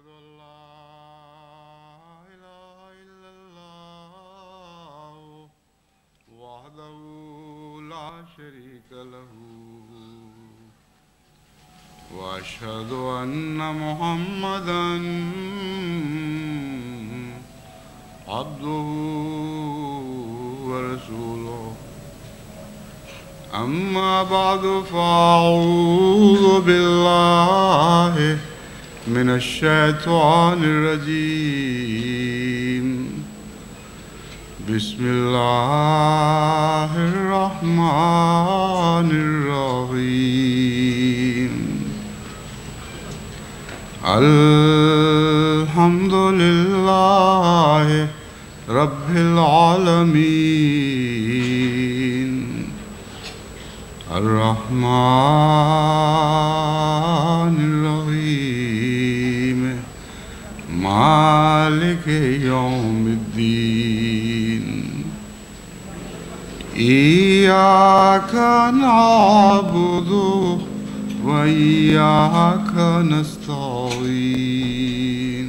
أشهد أن لا إله إلا الله وحده لا شريك له وأشهد أن محمدًا عبده ورسوله أما بعد فأعوذ بالله من الشيطان الرجيم بسم الله الرحمن الرحيم الحمد لله رب العالمين الرحمن الرحيم مالك يوم الدين إياك نعبد وإياك نستعين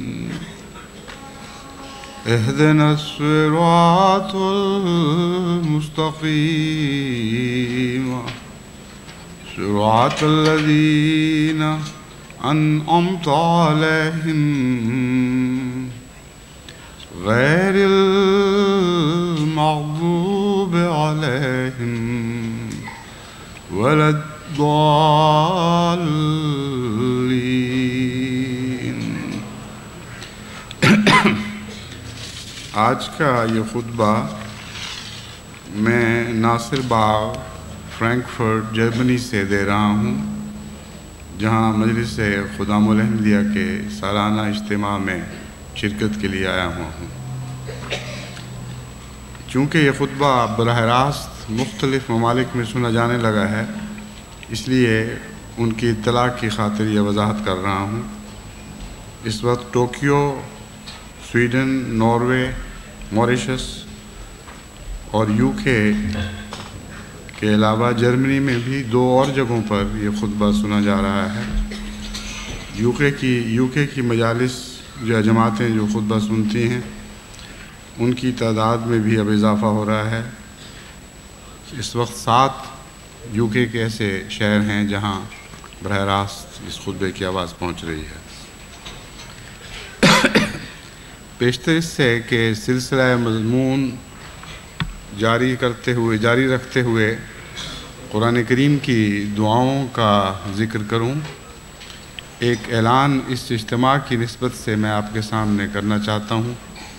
اهدنا الصراط المستقيم صراط الذين أنعمت عليهم غير المغضوب عليهم ولا الضالين. آج کا یہ خطبہ میں ناصر باغ فرینکفرٹ جرمنی سے دے رہا ہوں، جہاں مجلس خدام الاحمدیہ کے سالانہ اجتماع میں شرکت کے لیے آیا ہوا ہوں۔ چونکہ یہ خطبہ براہ راست مختلف ممالک میں سنا جانے لگا ہے، اس لیے ان کی اطلاع کی خاطر یہ وضاحت کر رہا ہوں۔ اس وقت ٹوکیو، سویڈن، ناروے، موریشس اور UK کے علاوہ جرمنی میں بھی 2 اور جگہوں پر یہ خطبہ سنا جا رہا ہے۔ UK کی مجالس یا جماعتیں جو خطبہ سنتی ہیں ان کی تعداد میں بھی اب اضافہ ہو رہا ہے۔ اس وقت 7 UK کے ایسے شہر ہیں جہاں براہ راست اس خطبے کی آواز پہنچ رہی ہے۔ پیشتر اس سے کہ سلسلہ مضمون جاری رکھتے ہوئے قرآن کریم کی دعاؤں کا ذکر کروں، ایک اعلان اس اجتماع کی نسبت سے میں آپ کے سامنے کرنا چاہتا ہوں۔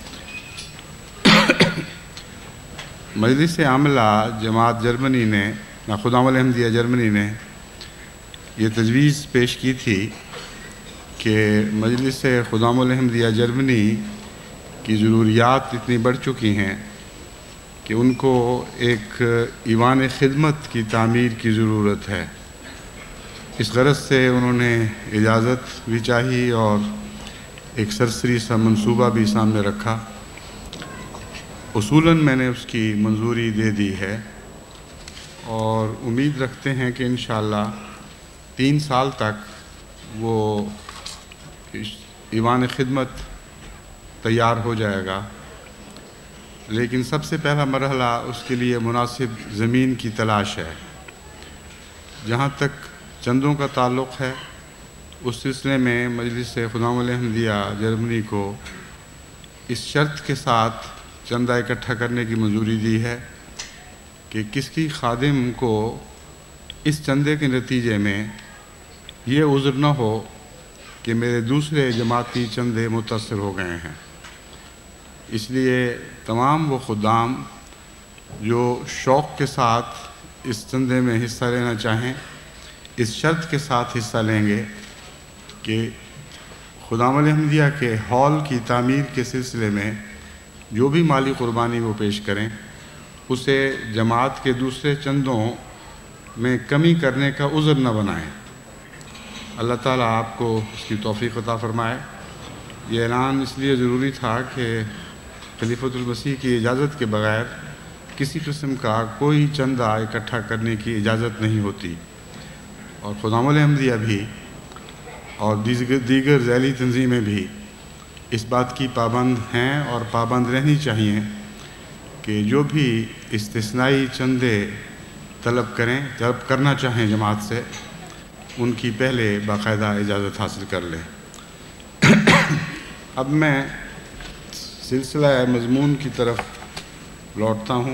مجلس عاملہ جماعت جرمنی نے خدام الاحمدیہ جرمنی نے یہ تجویز پیش کی تھی کہ مجلس خدام الاحمدیہ جرمنی کی ضروریات اتنی بڑھ چکی ہیں کہ ان کو ایک ایوان خدمت کی تعمیر کی ضرورت ہے۔ اس غرض سے انہوں نے اجازت بھی چاہی اور ایک سرسری سا منصوبہ بھی سامنے رکھا۔ اصولاً میں نے اس کی منظوری دے دی ہے اور امید رکھتے ہیں کہ انشاءاللہ 3 سال تک وہ ایوان خدمت تیار ہو جائے گا، لیکن سب سے پہلا مرحلہ اس کے لیے مناسب زمین کی تلاش ہے۔ جہاں تک چندوں کا تعلق ہے، اس سلسلے میں مجلس خدام الاحمدیہ جرمنی کو اس شرط کے ساتھ چندہ اکٹھا کرنے کی منظوری دی ہے کہ کسی خادم کو اس چندے کے نتیجے میں یہ عذر نہ ہو کہ میرے دوسرے جماعتی چندے متاثر ہو گئے ہیں۔ اس لیے تمام وہ خدام جو شوق کے ساتھ اس چندے میں حصہ لینا چاہیں، اس شرط کے ساتھ حصہ لیں گے کہ خدام الاحمدیہ کے ہال کی تعمیر کے سلسلے میں جو بھی مالی قربانی وہ پیش کریں اسے جماعت کے دوسرے چندوں میں کمی کرنے کا عذر نہ بنائیں۔ اللہ تعالیٰ آپ کو اس کی توفیق عطا فرمائے۔ یہ اعلان اس لیے ضروری تھا کہ خلیفۃ المسیح کی اجازت کے بغیر کسی قسم کا کوئی چندہ اکٹھا کرنے کی اجازت نہیں ہوتی، اور خدام الاحمدیہ بھی اور دیگر ذیلی تنظیمیں بھی اس بات کی پابند ہیں اور پابند رہنی چاہیے کہ جو بھی استثنائی چندے طلب کرنا چاہیں جماعت سے، ان کی پہلے باقاعدہ اجازت حاصل کر لیں۔ اب میں سلسلہ مضمون کی طرف لوٹتا ہوں۔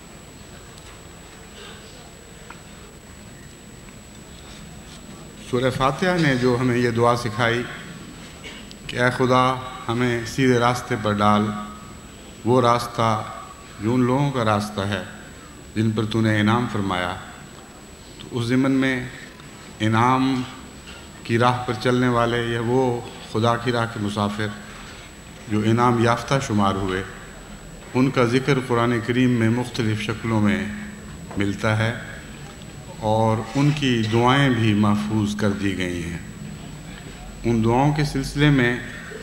سورہ فاتحہ نے جو ہمیں یہ دعا سکھائی کہ اے خدا ہمیں سیدھے راستے پر ڈال، وہ راستہ جو ان لوگوں کا راستہ ہے جن پر تو نے انعام فرمایا، تو اس ضمن میں انعام کی راہ پر چلنے والے یا وہ خدا کی راہ کے مسافر جو انعام یافتہ شمار ہوئے، ان کا ذکر قرآن کریم میں مختلف شکلوں میں ملتا ہے اور ان کی دعائیں بھی محفوظ کر دی گئی ہیں۔ ان دعاؤں کے سلسلے میں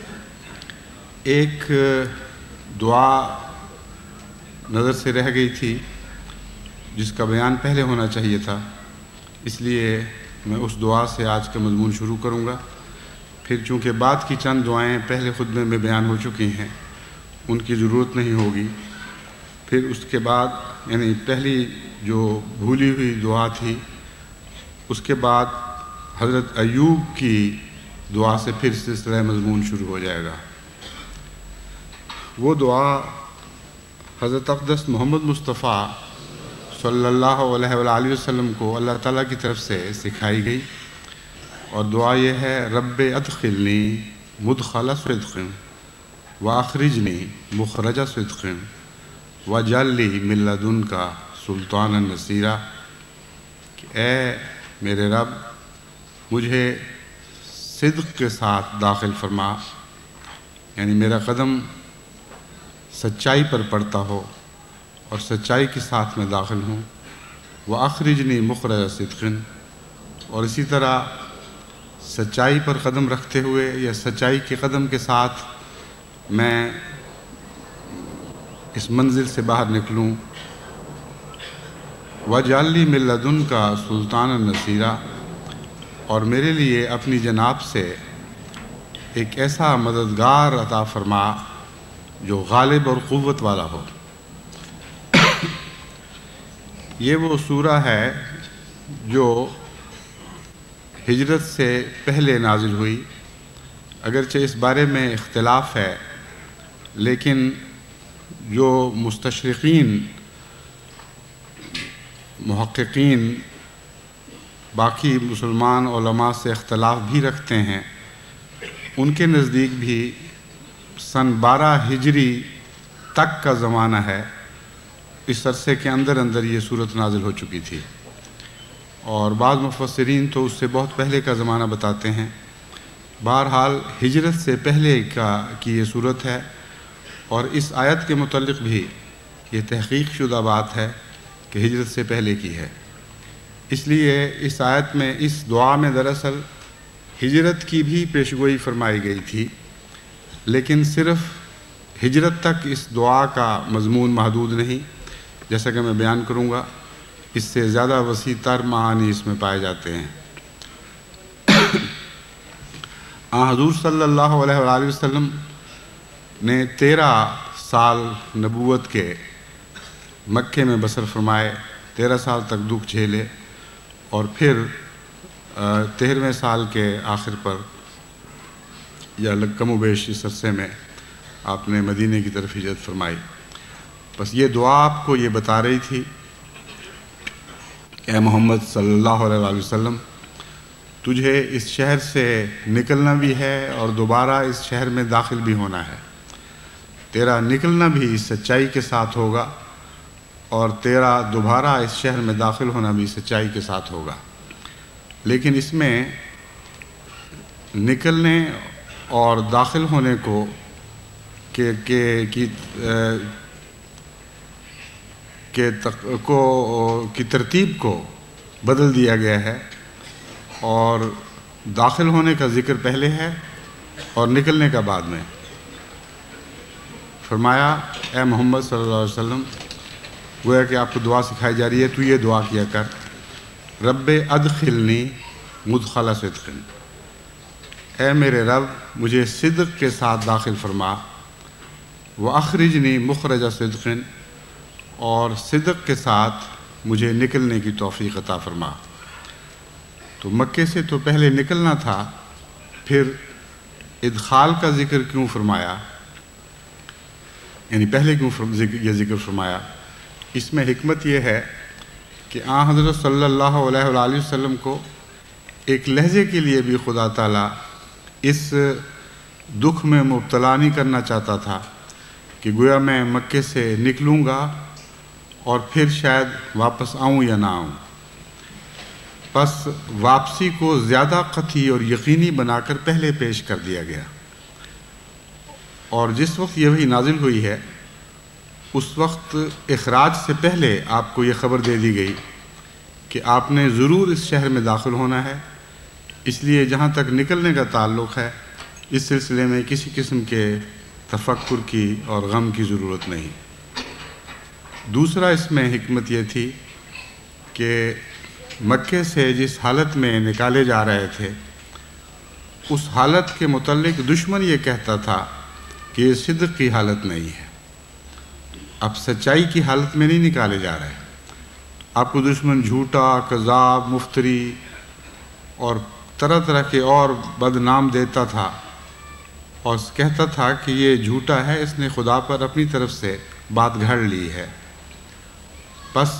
ایک دعا نظر سے رہ گئی تھی جس کا بیان پہلے ہونا چاہیے تھا، اس لیے میں اس دعا سے آج کا مضمون شروع کروں گا۔ پھر چونکہ بعد کی چند دعائیں پہلے خطبے میں بیان ہو چکی ہیں، ان کی ضرورت نہیں ہوگی۔ پھر اس کے بعد یعنی پہلی جو بھولی ہوئی دعا تھی، اس کے بعد حضرت ایوب کی دعا سے پھر سلسلہ مضمون شروع ہو جائے گا۔ وہ دعا حضرت اقدس محمد مصطفیٰ صلی اللہ علیہ وآلہ وسلم کو اللہ تعالیٰ کی طرف سے سکھائی گئی، اور دعا یہ ہے: رب ادخلنی مدخل صدق واخرجنی مخرج صدق واجعل لی من لدنک سلطانا نصیرا، کہ اے میرے رب مجھے صدق کے ساتھ داخل فرما، یعنی میرا قدم سچائی پر پڑتا ہو اور سچائی کے ساتھ میں داخل ہوں، وَأَخْرِجْنِي مُخْرَجَ صِدْقٍ، اور اسی طرح سچائی پر قدم رکھتے ہوئے یا سچائی کے قدم کے ساتھ میں اس منزل سے باہر نکلوں، وَاجْعَل لِّي مِن لَّدُنكَ سُلْطَانًا نَصِيرًا، اور میرے لیے اپنی جناب سے ایک ایسا مددگار عطا فرما جو غالب اور قوت والا ہو۔ یہ وہ سورہ ہے جو ہجرت سے پہلے نازل ہوئی، اگرچہ اس بارے میں اختلاف ہے، لیکن جو مستشرقین محققین باقی مسلمان علماء سے اختلاف بھی رکھتے ہیں، ان کے نزدیک بھی سن 12 ہجری تک کا زمانہ ہے، اس عرصے کے اندر یہ صورت نازل ہو چکی تھی، اور بعض مفسرین تو اس سے بہت پہلے کا زمانہ بتاتے ہیں۔ بہرحال ہجرت سے پہلے کی یہ صورت ہے، اور اس آیت کے متعلق بھی یہ تحقیق شدہ بات ہے کہ ہجرت سے پہلے کی ہے۔ اس لیے اس آیت میں، اس دعا میں دراصل ہجرت کی بھی پیشگوئی فرمائی گئی تھی، لیکن صرف ہجرت تک اس دعا کا مضمون محدود نہیں، جیسا کہ میں بیان کروں گا، اس سے زیادہ وسیع تر معانی اس میں پائے جاتے ہیں۔ حضور صلی اللہ علیہ وآلہ وسلم نے 13 سال نبوت کے مکے میں بسر فرمائے، 13 سال تک دکھ جھیلے، اور پھر 13ویں سال کے آخر پر یا کم و بیش اس عرصے میں آپ نے مدینے کی طرف ہجرت فرمائی۔ بس یہ دعا آپ کو یہ بتا رہی تھی کہ اے محمد صلی اللہ علیہ وآلہ وسلم، تجھے اس شہر سے نکلنا بھی ہے اور دوبارہ اس شہر میں داخل بھی ہونا ہے۔ تیرا نکلنا بھی سچائی کے ساتھ ہوگا، اور تیرا دوبارہ اس شہر میں داخل ہونا بھی سچائی کے ساتھ ہوگا، لیکن اس میں نکلنے اور داخل ہونے کو کی ترتیب کو بدل دیا گیا ہے، اور داخل ہونے کا ذکر پہلے ہے اور نکلنے کا بعد میں۔ فرمایا اے محمد صلی اللہ علیہ وسلم، گویا کہ آپ کو دعا سکھائی جا رہی ہے، تو یہ دعا کیا کر: رب ادخلنی مدخل صدق، اے میرے رب مجھے صدق کے ساتھ داخل فرما، وَأَخْرِجْنِي مُخْرَجَ صِدْقٍ، اور صدق کے ساتھ مجھے نکلنے کی توفیق عطا فرما۔ تو مکے سے تو پہلے نکلنا تھا، پھر ادخال کا ذکر کیوں فرمایا، یعنی پہلے کیوں یہ ذکر فرمایا؟ اس میں حکمت یہ ہے کہ حضرت صلی اللہ علیہ وآلہ وسلم کو ایک لہجے کے لیے بھی خدا تعالیٰ اس دکھ میں مبتلا نہیں کرنا چاہتا تھا کہ گویا میں مکے سے نکلوں گا اور پھر شاید واپس آؤں یا نہ آؤں۔ پس واپسی کو زیادہ قطعی اور یقینی بنا کر پہلے پیش کر دیا گیا، اور جس وقت یہ وحی نازل ہوئی ہے اس وقت اخراج سے پہلے آپ کو یہ خبر دے دی گئی کہ آپ نے ضرور اس شہر میں داخل ہونا ہے، اس لیے جہاں تک نکلنے کا تعلق ہے اس سلسلے میں کسی قسم کے تفکر کی اور غم کی ضرورت نہیں۔ دوسرا اس میں حکمت یہ تھی کہ مکے سے جس حالت میں نکالے جا رہے تھے اس حالت کے متعلق دشمن یہ کہتا تھا کہ یہ صدق کی حالت نہیں ہے، اب سچائی کی حالت میں نہیں نکالے جا رہے۔ آپ کو دشمن جھوٹا، کذاب، مفتری اور طرح طرح کے اور بدنام دیتا تھا، اور کہتا تھا کہ یہ جھوٹا ہے، اس نے خدا پر اپنی طرف سے بات گھڑ لی ہے۔ بس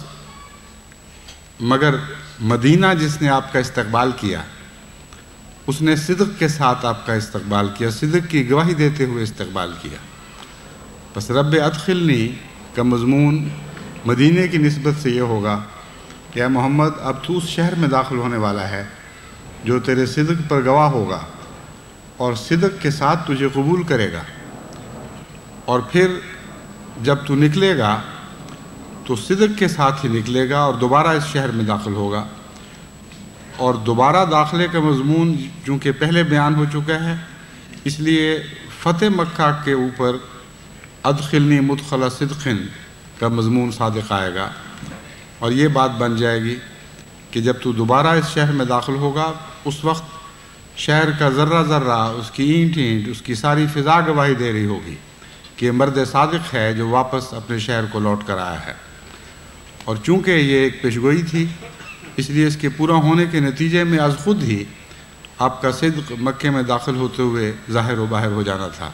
مگر مدینہ جس نے آپ کا استقبال کیا اس نے صدق کے ساتھ آپ کا استقبال کیا، صدق کی گواہی دیتے ہوئے استقبال کیا۔ بس رب ادخلنی کا مضمون مدینہ کی نسبت سے یہ ہوگا کہ اے محمد اب تو اس شہر میں داخل ہونے والا ہے جو تیرے صدق پر گواہ ہوگا اور صدق کے ساتھ تجھے قبول کرے گا، اور پھر جب تو نکلے گا تو صدق کے ساتھ ہی نکلے گا اور دوبارہ اس شہر میں داخل ہوگا۔ اور دوبارہ داخلے کا مضمون چونکہ پہلے بیان ہو چکا ہے، اس لیے فتح مکہ کے اوپر ادخلنی مدخل صدق کا مضمون صادق آئے گا، اور یہ بات بن جائے گی کہ جب تو دوبارہ اس شہر میں داخل ہوگا اس وقت شہر کا ذرہ ذرہ، اس کی اینٹ اینٹ، اس کی ساری فضا گواہی دے رہی ہوگی کہ یہ مرد صادق ہے جو واپس اپنے شہر کو لوٹ کر آیا ہے۔ اور چونکہ یہ ایک پیشگوئی تھی اس لیے اس کے پورا ہونے کے نتیجے میں از خود ہی آپ کا صدق مکے میں داخل ہوتے ہوئے ظاہر و باہر ہو جانا تھا۔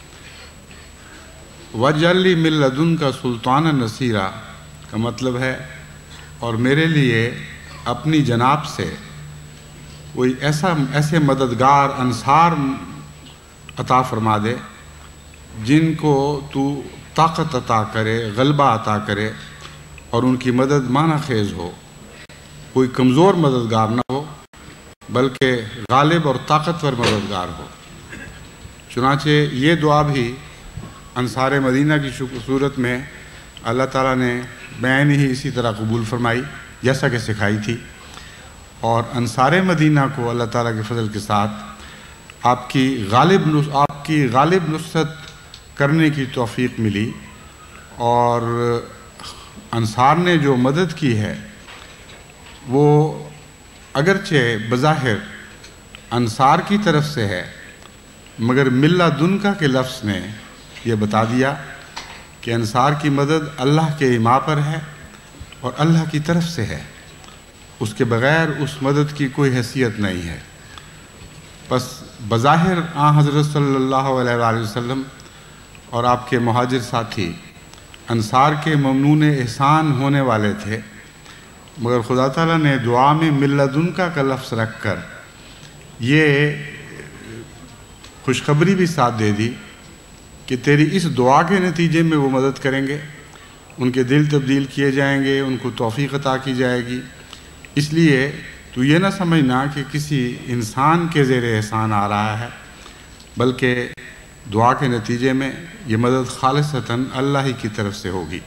وَاجْعَلْ لِي مِن لَّدُنْكَ سُلْطَانًا نَصِيرًا کا مطلب ہے اور میرے لیے اپنی جناب سے کوئی ایسے مددگار انصار عطا فرما دے جن کو تو طاقت عطا کرے، غلبہ عطا کرے، اور ان کی مدد معنی خیز ہو، کوئی کمزور مددگار نہ ہو بلکہ غالب اور طاقتور مددگار ہو۔ چنانچہ یہ دعا بھی انصار مدینہ کی صورت میں اللہ تعالیٰ نے بعین ہی اسی طرح قبول فرمائی جیسا کہ سکھائی تھی، اور انصار مدینہ کو اللہ تعالیٰ کے فضل کے ساتھ آپ کی غالب نصرت کرنے کی توفیق ملی، اور انصار نے جو مدد کی ہے وہ اگرچہ بظاہر انصار کی طرف سے ہے مگر من لدنک کے لفظ نے یہ بتا دیا کہ انصار کی مدد اللہ کے ایما پر ہے اور اللہ کی طرف سے ہے، اس کے بغیر اس مدد کی کوئی حیثیت نہیں ہے۔ پس بظاہر حضرت صلی اللہ علیہ وآلہ وسلم اور آپ کے مہاجر ساتھی انصار کے ممنون احسان ہونے والے تھے، مگر خدا تعالیٰ نے دعا میں من لدنک کا لفظ رکھ کر یہ خوشخبری بھی ساتھ دے دی کہ تیری اس دعا کے نتیجے میں وہ مدد کریں گے، ان کے دل تبدیل کیے جائیں گے، ان کو توفیق عطا کی جائے گی۔ اس لیے تو یہ نہ سمجھنا کہ کسی انسان کے زیر احسان آ رہا ہے، بلکہ دعا کے نتیجے میں یہ مدد خالصتاً اللہ ہی کی طرف سے ہوگی۔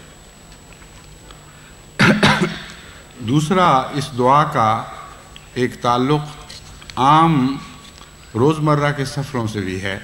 دوسرا، اس دعا کا ایک تعلق عام روزمرہ کے سفروں سے بھی ہے،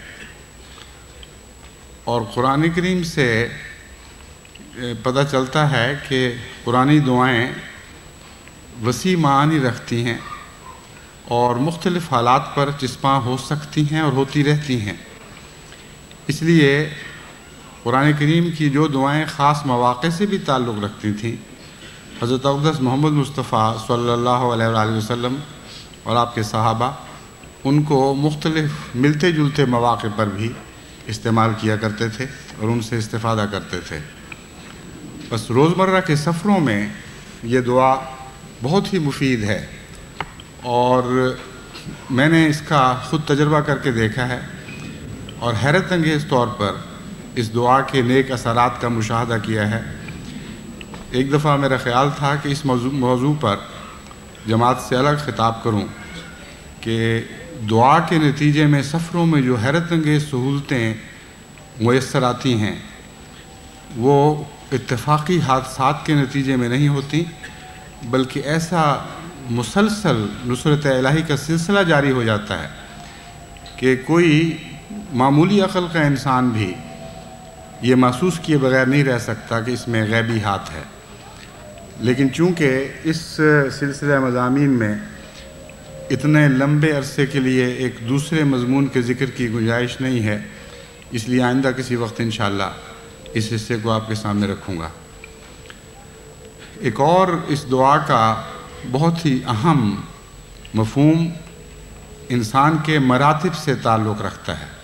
اور قرآن کریم سے پتہ چلتا ہے کہ قرآنی دعائیں وسیع معانی رکھتی ہیں، اور مختلف حالات پر چسپاں ہو سکتی ہیں اور ہوتی رہتی ہیں۔ اس لیے قرآن کریم کی جو دعائیں خاص مواقع سے بھی تعلق رکھتی تھیں، حضرت اقدس محمد مصطفیٰ صلی اللہ علیہ وآلہ وسلم اور آپ کے صحابہ ان کو مختلف ملتے جلتے مواقع پر بھی استعمال کیا کرتے تھے اور ان سے استفادہ کرتے تھے۔ بس روزمرہ کے سفروں میں یہ دعا بہت ہی مفید ہے، اور میں نے اس کا خود تجربہ کر کے دیکھا ہے، اور حیرت انگیز طور پر اس دعا کے نیک اثرات کا مشاہدہ کیا ہے۔ ایک دفعہ میرا خیال تھا کہ اس موضوع پر جماعت سے الگ خطاب کروں کہ دعا کے نتیجے میں سفروں میں جو حیرت انگیز سہولتیں میسر آتی ہیں وہ اتفاقی حادثات کے نتیجے میں نہیں ہوتی، بلکہ ایسا مسلسل نصرت الہی کا سلسلہ جاری ہو جاتا ہے کہ کوئی معمولی عقل کا انسان بھی یہ محسوس کیے بغیر نہیں رہ سکتا کہ اس میں غیبی ہاتھ ہے۔ لیکن چونکہ اس سلسلہ مضامین میں اتنے لمبے عرصے کے لیے ایک دوسرے مضمون کے ذکر کی گنجائش نہیں ہے، اس لیے آئندہ کسی وقت انشاءاللہ اس حصے کو آپ کے سامنے رکھوں گا۔ ایک اور اس دعا کا بہت ہی اہم مفہوم انسان کے مراتب سے تعلق رکھتا ہے۔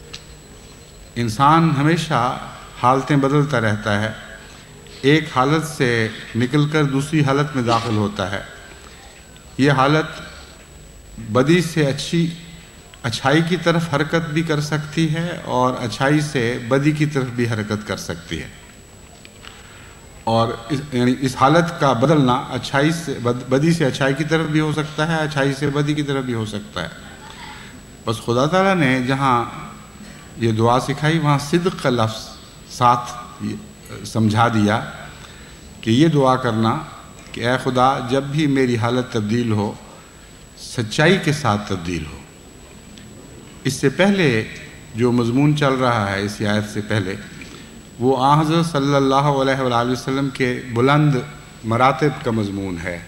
انسان ہمیشہ حالتیں بدلتا رہتا ہے، ایک حالت سے نکل کر دوسری حالت میں داخل ہوتا ہے۔ یہ حالت بدی سے اچھائی کی طرف حرکت بھی کر سکتی ہے اور اچھائی سے بدی کی طرف بھی حرکت کر سکتی ہے، اور یعنی اس حالت کا بدلنا اچھائی سے بدی سے اچھائی کی طرف بھی ہو سکتا ہے، اچھائی سے بدی کی طرف بھی ہو سکتا ہے۔ بس خدا تعالیٰ نے جہاں یہ دعا سکھائی وہاں صدق کا لفظ ساتھ سمجھا دیا کہ یہ دعا کرنا کہ اے خدا جب بھی میری حالت تبدیل ہو سچائی کے ساتھ تبدیل ہو۔ اس سے پہلے جو مضمون چل رہا ہے اس آیت سے پہلے وہ حضرت صلی اللہ علیہ وآلہ وسلم کے بلند مراتب کا مضمون ہے،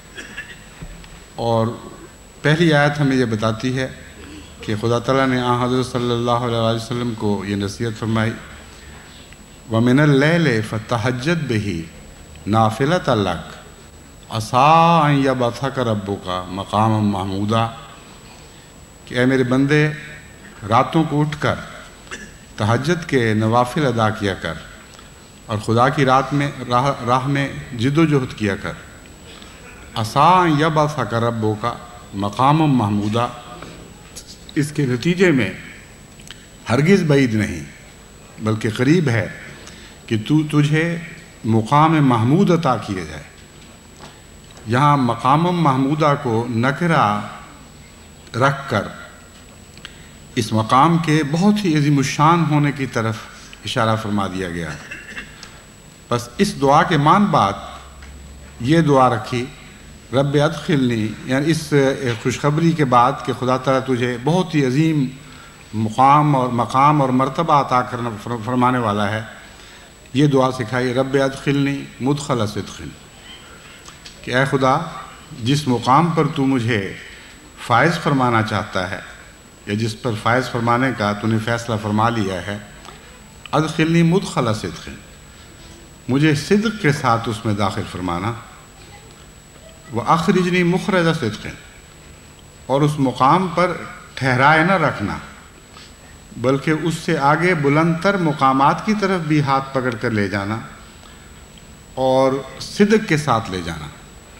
اور پہلی آیت ہمیں یہ بتاتی ہے کہ خدا تعالیٰ نے حضرت صلی اللہ علیہ وآلہ وسلم کو یہ نصیحت فرمائی، وَمِنَ اللَّيْلِ فَتَہَجَّدْ بِهِ نَافِلَةً لَكَ عَسَىٰ أَن يَبْعَثَكَ رَبُّكَ مَقَامًا مَحْمُودًا، کہ اے میرے بندے راتوں کو اٹھ کر تہجد کے نوافل ادا کیا کر اور خدا کی راہ میں جد و جہد کیا کر۔ عَسَىٰ أَن يَبْعَثَكَ رَبُّكَ مَقَامًا مَحْمُودًا، اس کے نتیجے میں ہرگز بعید نہیں بلکہ قریب ہے کہ تجھے مقام محمود عطا کیا جائے۔ یہاں مقام محمودہ کو نکرہ رکھ کر اس مقام کے بہت ہی عظیم الشان ہونے کی طرف اشارہ فرما دیا گیا۔ بس اس دعا کے مان بعد یہ دعا رکھی، رب ادخلنی، یعنی اس خوشخبری کے بعد کہ خدا تعالیٰ تجھے بہت ہی عظیم مقام اور مرتبہ عطا کرنا فرمانے والا ہے، یہ دعا سکھائی، رب ادخلنی مدخل صدق، کہ اے خدا جس مقام پر تو مجھے فائز فرمانا چاہتا ہے یا جس پر فائز فرمانے کا تو نے فیصلہ فرما لیا ہے، ادخلنی مدخل صدق، مجھے صدق کے ساتھ اس میں داخل فرمانا، وَأَخْرِجْنِي مُخْرَجَ صِدْقٍ، اور اس مقام پر ٹھہرائے نہ رکھنا بلکہ اس سے آگے بلند تر مقامات کی طرف بھی ہاتھ پکڑ کر لے جانا اور صدق کے ساتھ لے جانا۔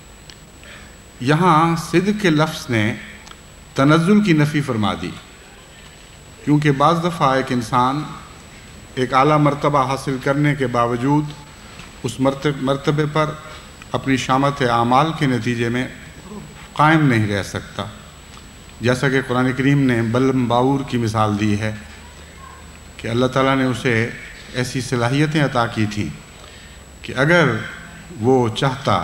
یہاں صدق کے لفظ نے تنزل کی نفی فرما دی، کیونکہ بعض دفعہ ایک انسان ایک اعلیٰ مرتبہ حاصل کرنے کے باوجود اس مرتبے پر اپنی شامت اعمال کے نتیجے میں قائم نہیں رہ سکتا، جیسا کہ قرآن کریم نے بلم باور کی مثال دی ہے کہ اللہ تعالیٰ نے اسے ایسی صلاحیتیں عطا کی تھیں کہ اگر وہ چاہتا،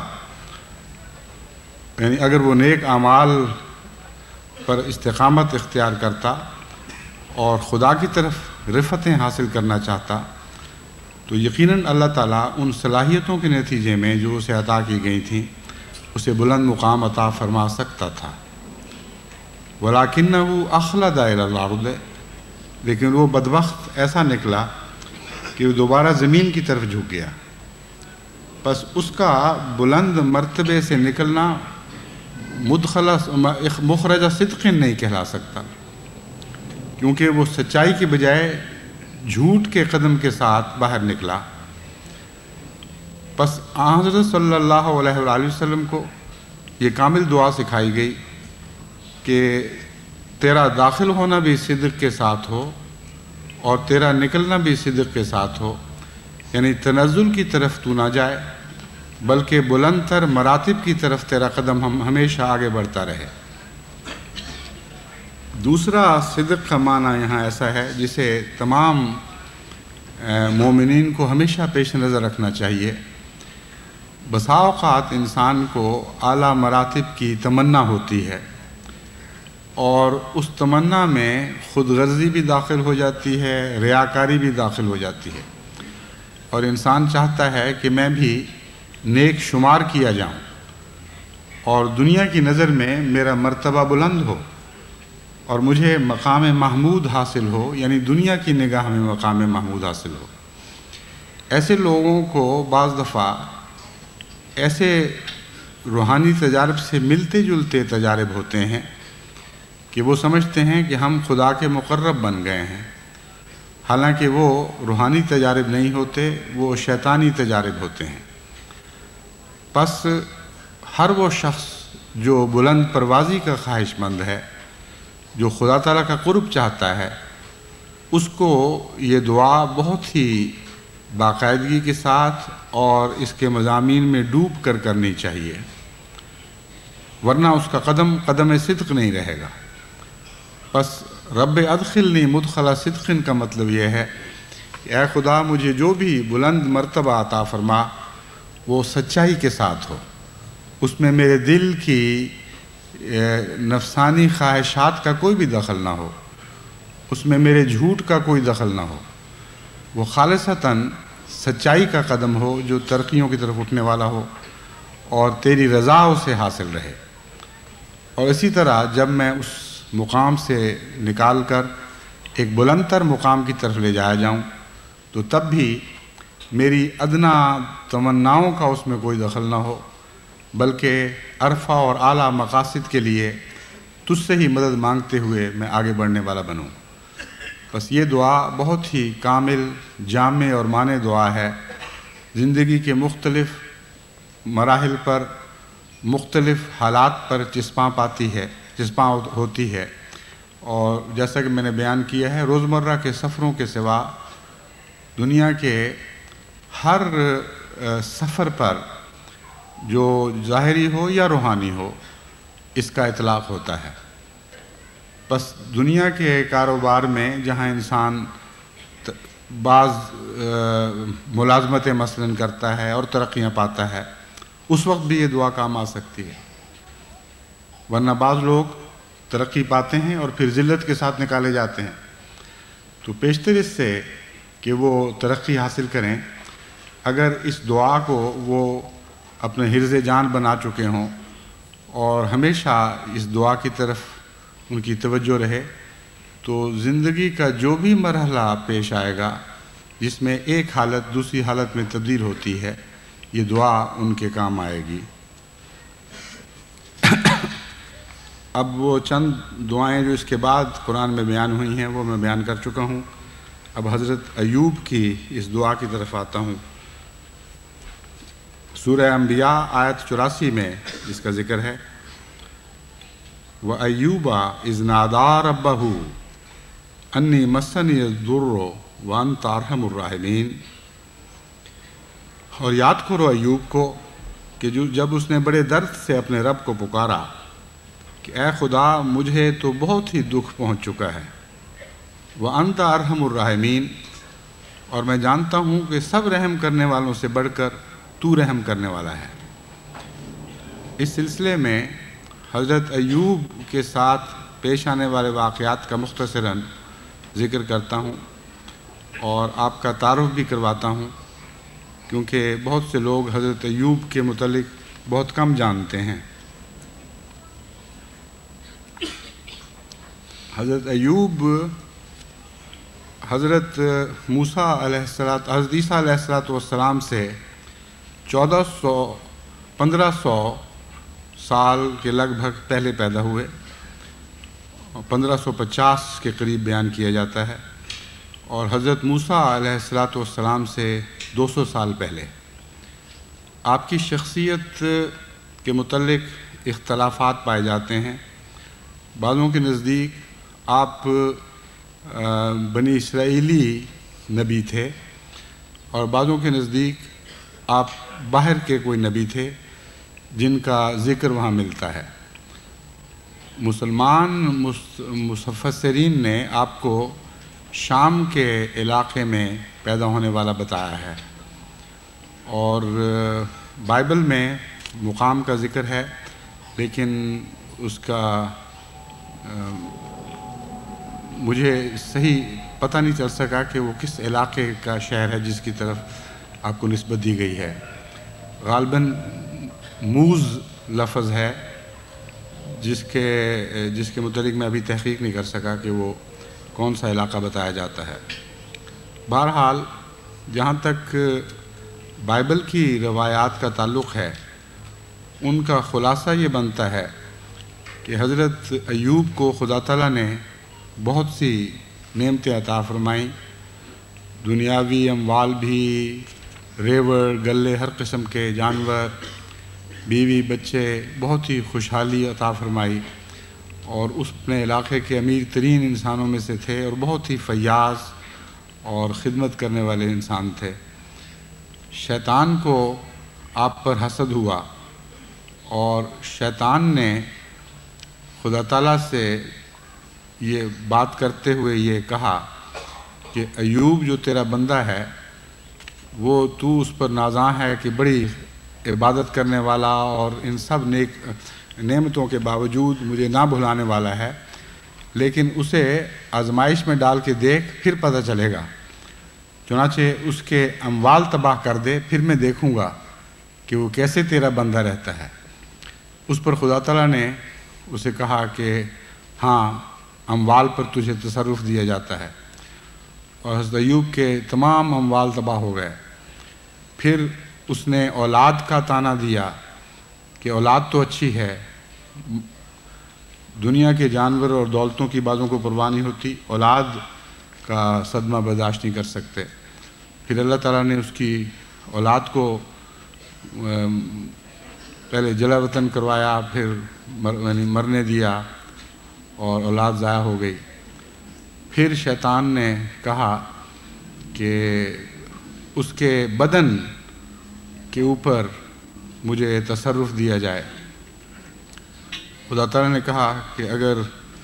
یعنی اگر وہ نیک اعمال پر استقامت اختیار کرتا اور خدا کی طرف رفتیں حاصل کرنا چاہتا تو یقیناً اللہ تعالیٰ ان صلاحیتوں کے نتیجے میں جو اسے عطا کی گئی تھیں اسے بلند مقام عطا فرما سکتا تھا۔ वलाकिन्नहु अखलदा इलल अर्द, लेकिन वो बदबख्त ऐसा निकला कि वो दोबारा ज़मीन की तरफ झुक गया। बस उसका बुलंद मर्तबे से निकलना मुखरजा सिद्क़िन नहीं कहला सकता, क्योंकि वो सच्चाई के बजाय झूठ के कदम के साथ बाहर निकला। बस हज़रत सल्लल्लाहु अलैहि वसल्लम को ये कामिल दुआ सिखाई गई कि तेरा दाखिल होना भी सिद्क़ के साथ हो और तेरा निकलना भी सिद्क़ के साथ हो, यानी तनज़्ज़ुल की तरफ तू ना जाए बल्कि बुलंद तर मरातिब की तरफ तेरा कदम हम हमेशा आगे बढ़ता रहे। दूसरा सिद्क़ का माना यहाँ ऐसा है जिसे तमाम मोमिनीन को हमेशा पेश नज़र रखना चाहिए। बसा औक़ात इंसान को आला मरातिब की तमन्ना होती है और उस तमन्ना में ख़ुद गर्ज़ी भी दाखिल हो जाती है, रियाकारी भी दाखिल हो जाती है, और इंसान चाहता है कि मैं भी नेक शुमार किया जाऊं और दुनिया की नज़र में मेरा मर्तबा बुलंद हो और मुझे मकाम महमूद हासिल हो, यानी दुनिया की निगाह में मकाम महमूद हासिल हो। ऐसे लोगों को बाज़ दफ़ा ऐसे रूहानी तजारब से मिलते जुलते तजारब होते हैं कि वो समझते हैं कि हम खुदा के मुक़र्रब बन गए हैं, हालांकि वो रूहानी तजारब नहीं होते, वो शैतानी तजारब होते हैं। बस हर वो शख्स जो बुलंद परवाज़ी का ख्वाहिशमंद है, जो खुदा ताला का क़ुर्ब चाहता है, उसको ये दुआ बहुत ही बाकायदगी के साथ और इसके मज़ामीन में डूब कर करनी चाहिए, वरना उसका कदम कदम सिद्क़ नहीं रहेगा। बस रब अदखिलनी मुदखला सिद्क़िन का मतलब यह है कि ऐ खुदा मुझे जो भी बुलंद मर्तबा अता फरमा वो सच्चाई के साथ हो, उसमें मेरे दिल की नफसानी ख्वाहिशात का कोई भी दखल ना हो, उसमें मेरे झूठ का कोई दखल ना हो, वो खालिसतन सच्चाई का कदम हो जो तरक्कियों की तरफ उठने वाला हो और तेरी रज़ा उसे हासिल रहे। और इसी तरह जब मैं उस मुकाम से निकाल कर एक बुलंदतर मुकाम की तरफ ले जाया जाऊं, तो तब भी मेरी अदना तमन्नाओं का उसमें कोई दखल ना हो, बल्कि अरफा और आला मकासद के लिए तुझसे ही मदद मांगते हुए मैं आगे बढ़ने वाला बनूं। बस ये दुआ बहुत ही कामिल, जामे और माने दुआ है। ज़िंदगी के मुख्तलिफ़ मराहिल पर, मुख्तलिफ़ हालात पर चिस्पा होती है, और जैसा कि मैंने बयान किया है, रोज़मर्रा के सफ़रों के सिवा दुनिया के हर सफ़र पर जो ज़ाहिरी हो या रूहानी हो, इसका इतलाक़ होता है। बस दुनिया के कारोबार में जहाँ इंसान बाज़ मुलाज़मतें मसलन करता है और तरक्कियाँ पाता है, उस वक्त भी ये दुआ काम आ सकती है। वरना बाज़ लोग तरक्की पाते हैं और फिर ज़िल्लत के साथ निकाले जाते हैं। तो पेशतर इससे कि वो तरक्की हासिल करें, अगर इस दुआ को वो अपने हिर्ज़ जान बना चुके हों और हमेशा इस दुआ की तरफ उनकी तवज्जो रहे, तो ज़िंदगी का जो भी मरहला पेश आएगा जिसमें एक हालत दूसरी हालत में तब्दील होती है, ये दुआ उनके काम आएगी। अब वो चंद दुआएं जो इसके बाद कुरान में बयान हुई हैं वो मैं बयान कर चुका हूँ। अब हज़रत अय्यूब की इस दुआ की तरफ आता हूँ। सूरह अंबिया आयत 84 में इसका ज़िक्र है, व अय्यूबा इज़ नादा रब्बहू अन्नी मस्सनी दुर्रो व अंत अरहमुर राहिमीन। और याद करो अय्यूब को कि जब उसने बड़े दर्द से अपने रब को पुकारा कि ऐ खुदा मुझे तो बहुत ही दुख पहुंच चुका है, वह अंत अरहमुर राहिमीन, और मैं जानता हूँ कि सब रहम करने वालों से बढ़कर तू रहम करने वाला है। इस सिलसिले में हज़रत अय्यूब के साथ पेश आने वाले वाक़यात का मुख्तसरन ज़िक्र करता हूँ और आपका तारुफ भी करवाता हूँ, क्योंकि बहुत से लोग हज़रत अय्यूब के मुतल्लिक़ बहुत कम जानते हैं। حضرت ایوب حضرت موسیٰ حضرت عیسیٰ علیہ السلام سے 1500 سال کے لگ بھگ پہلے پیدا ہوئے، 1550 کے قریب بیان کیا جاتا ہے، اور حضرت موسیٰ علیہ السلام سے 200 سال پہلے۔ آپ کی شخصیت کے متعلق اختلافات پائے جاتے ہیں۔ بعضوں کے نزدیک آپ بنی اسرائیلی نبی تھے، اور بعضوں کے نزدیک آپ باہر کے کوئی نبی تھے جن کا ذکر وہاں ملتا ہے۔ مسلمان مفسرین نے آپ کو شام کے علاقے میں پیدا ہونے والا بتایا ہے، اور بائبل میں مقام کا ذکر ہے، لیکن اس کا مجھے صحیح پتہ نہیں چل سکا کہ وہ کس علاقے کا شہر ہے جس کی طرف آپ کو نسبت دی گئی ہے۔ غالباً موز لفظ ہے جس کے متعلق میں ابھی تحقیق نہیں کر سکا کہ وہ کون سا علاقہ بتایا جاتا ہے۔ بہرحال جہاں تک بائبل کی روایات کا تعلق ہے، ان کا خلاصہ یہ بنتا ہے کہ حضرت ایوب کو خدا تعالیٰ نے بہت سی نعمتیں عطا فرمائیں، دنیاوی اموال بھی، ریوڑ گلے، ہر قسم کے جانور، بیوی بچے، بہت ہی خوشحالی عطا فرمائی، اور اس اپنے علاقے کے امیر ترین انسانوں میں سے تھے، اور بہت ہی فیاض اور خدمت کرنے والے انسان تھے۔ شیطان کو آپ پر حسد ہوا، اور شیطان نے خدا تعالیٰ سے یہ بات کرتے ہوئے یہ کہا کہ ایوب جو تیرا بندہ ہے وہ تو اس پر نازاں ہے کہ بڑی عبادت کرنے والا اور ان سب نیک نعمتوں کے باوجود مجھے نہ بھلانے والا ہے، لیکن اسے آزمائش میں ڈال کے دیکھ، پھر پتہ چلے گا۔ چنانچہ اس کے اموال تباہ کر دے، پھر میں دیکھوں گا کہ وہ کیسے تیرا بندہ رہتا ہے۔ اس پر خدا تعالیٰ نے اسے کہا کہ ہاں، اموال پر تجھے تصرف دیا جاتا ہے، اور حضرت ایوب کے تمام اموال تباہ ہو گئے۔ پھر اس نے اولاد کا طعنہ دیا کہ اولاد تو اچھی ہے، دنیا کے جانور اور دولتوں کی باتوں کو پرواہ نہیں ہوتی، اولاد کا صدمہ برداشت نہیں کر سکتے۔ پھر اللہ تعالیٰ نے اس کی اولاد کو پہلے جلا وطن کروایا، پھر مرنے دیا، اور اولاد ضائع ہو گئی۔ پھر شیطان نے کہا کہ اس کے بدن کے اوپر مجھے تصرف دیا جائے۔ خدا تعالیٰ نے کہا کہ اگر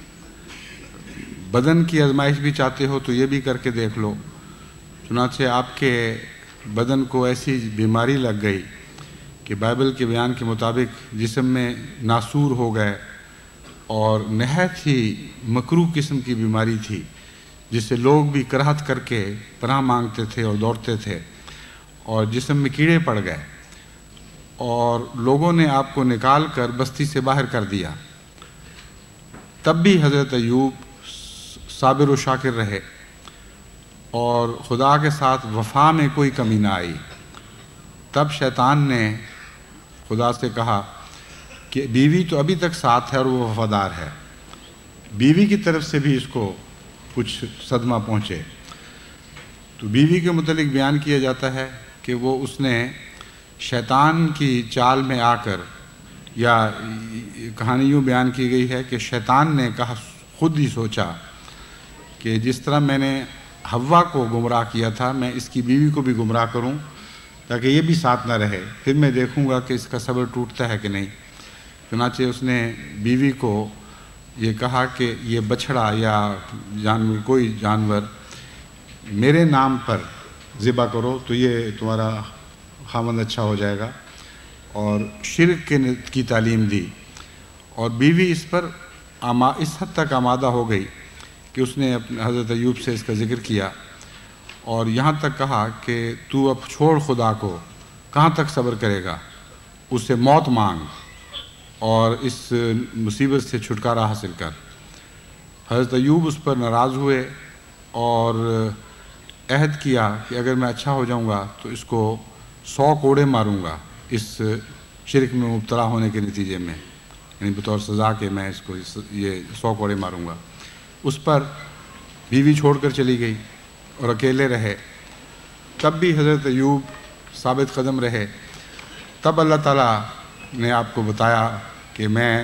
بدن کی آزمائش بھی چاہتے ہو تو یہ بھی کر کے دیکھ لو۔ چنانچہ آپ کے بدن کو ایسی بیماری لگ گئی کہ بائبل کے بیان کے مطابق جسم میں ناسور ہو گئے، اور نہایت ہی مکروہ قسم کی بیماری تھی جس سے لوگ بھی کراہت کر کے پناہ مانگتے تھے اور دوڑتے تھے، اور جسم میں کیڑے پڑ گئے، اور لوگوں نے آپ کو نکال کر بستی سے باہر کر دیا۔ تب بھی حضرت ایوب صابر و شاکر رہے، اور خدا کے ساتھ وفا میں کوئی کمی نہ آئی۔ تب شیطان نے خدا سے کہا کہ بیوی تو ابھی تک ساتھ ہے اور وہ وفادار ہے، بیوی کی طرف سے بھی اس کو کچھ صدمہ پہنچے۔ تو بیوی کے متعلق بیان کیا جاتا ہے کہ وہ اس نے شیطان کی چال میں آ کر، یا کہانی یوں بیان کی گئی ہے کہ شیطان نے کہا، خود ہی سوچا کہ جس طرح میں نے حوا کو گمراہ کیا تھا، میں اس کی بیوی کو بھی گمراہ کروں تاکہ یہ بھی ساتھ نہ رہے، پھر میں دیکھوں گا کہ اس کا صبر ٹوٹتا ہے کہ نہیں۔ چنانچہ اس نے بیوی کو یہ کہا کہ یہ بچھڑا یا جانور، کوئی جانور میرے نام پر ذبح کرو تو یہ تمہارا خاوند اچھا ہو جائے گا، اور شرک کی تعلیم دی۔ اور بیوی اس پر اس حد تک آمادہ ہو گئی کہ اس نے اپنے حضرت ایوب سے اس کا ذکر کیا، اور یہاں تک کہا کہ تو اب چھوڑ خدا کو، کہاں تک صبر کرے گا، اس سے موت مانگ اور اس مصیبت سے چھٹکارا حاصل کر۔ حضرت ایوب اس پر ناراض ہوئے اور عہد کیا کہ اگر میں اچھا ہو جاؤں گا تو اس کو 100 کوڑے ماروں گا اس شرک میں مبتلا ہونے کے نتیجے میں، یعنی بطور سزا کہ میں اس کو یہ 100 کوڑے ماروں گا۔ اس پر بیوی چھوڑ کر چلی گئی اور اکیلے رہے، تب بھی حضرت ایوب ثابت قدم رہے۔ تب اللہ تعالیٰ نے آپ کو بتایا کہ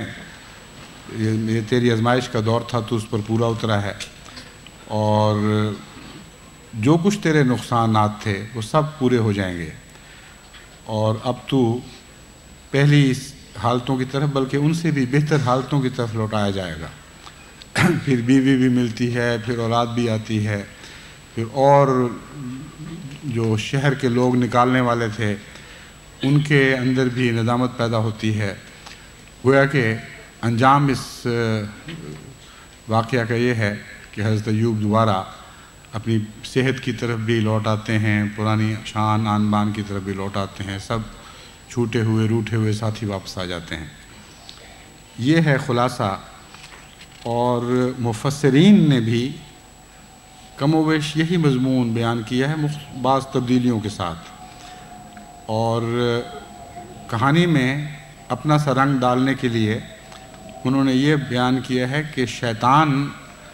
یہ تیری آزمائش کا دور تھا، تو اس پر پورا اترا ہے، اور جو کچھ تیرے نقصانات تھے وہ سب پورے ہو جائیں گے، اور اب تو پہلی حالتوں کی طرف بلکہ ان سے بھی بہتر حالتوں کی طرف لوٹایا جائے گا۔ پھر بیوی بھی ملتی ہے، پھر اولاد بھی آتی ہے، پھر اور جو شہر کے لوگ نکالنے والے تھے ان کے اندر بھی ندامت پیدا ہوتی ہے۔ گویا کہ انجام اس واقعہ کا یہ ہے کہ حضرت ایوب دوبارہ اپنی صحت کی طرف بھی لوٹ آتے ہیں، پرانی شان آن بان کی طرف بھی لوٹ آتے ہیں، سب چھوٹے ہوئے روٹھے ہوئے ساتھی واپس آ جاتے ہیں۔ یہ ہے خلاصہ، اور مفسرین نے بھی کم و بیش یہی مضمون بیان کیا ہے بعض تبدیلیوں کے ساتھ، اور کہانی میں اپنا سا رنگ ڈالنے کے لیے انہوں نے یہ بیان کیا ہے کہ شیطان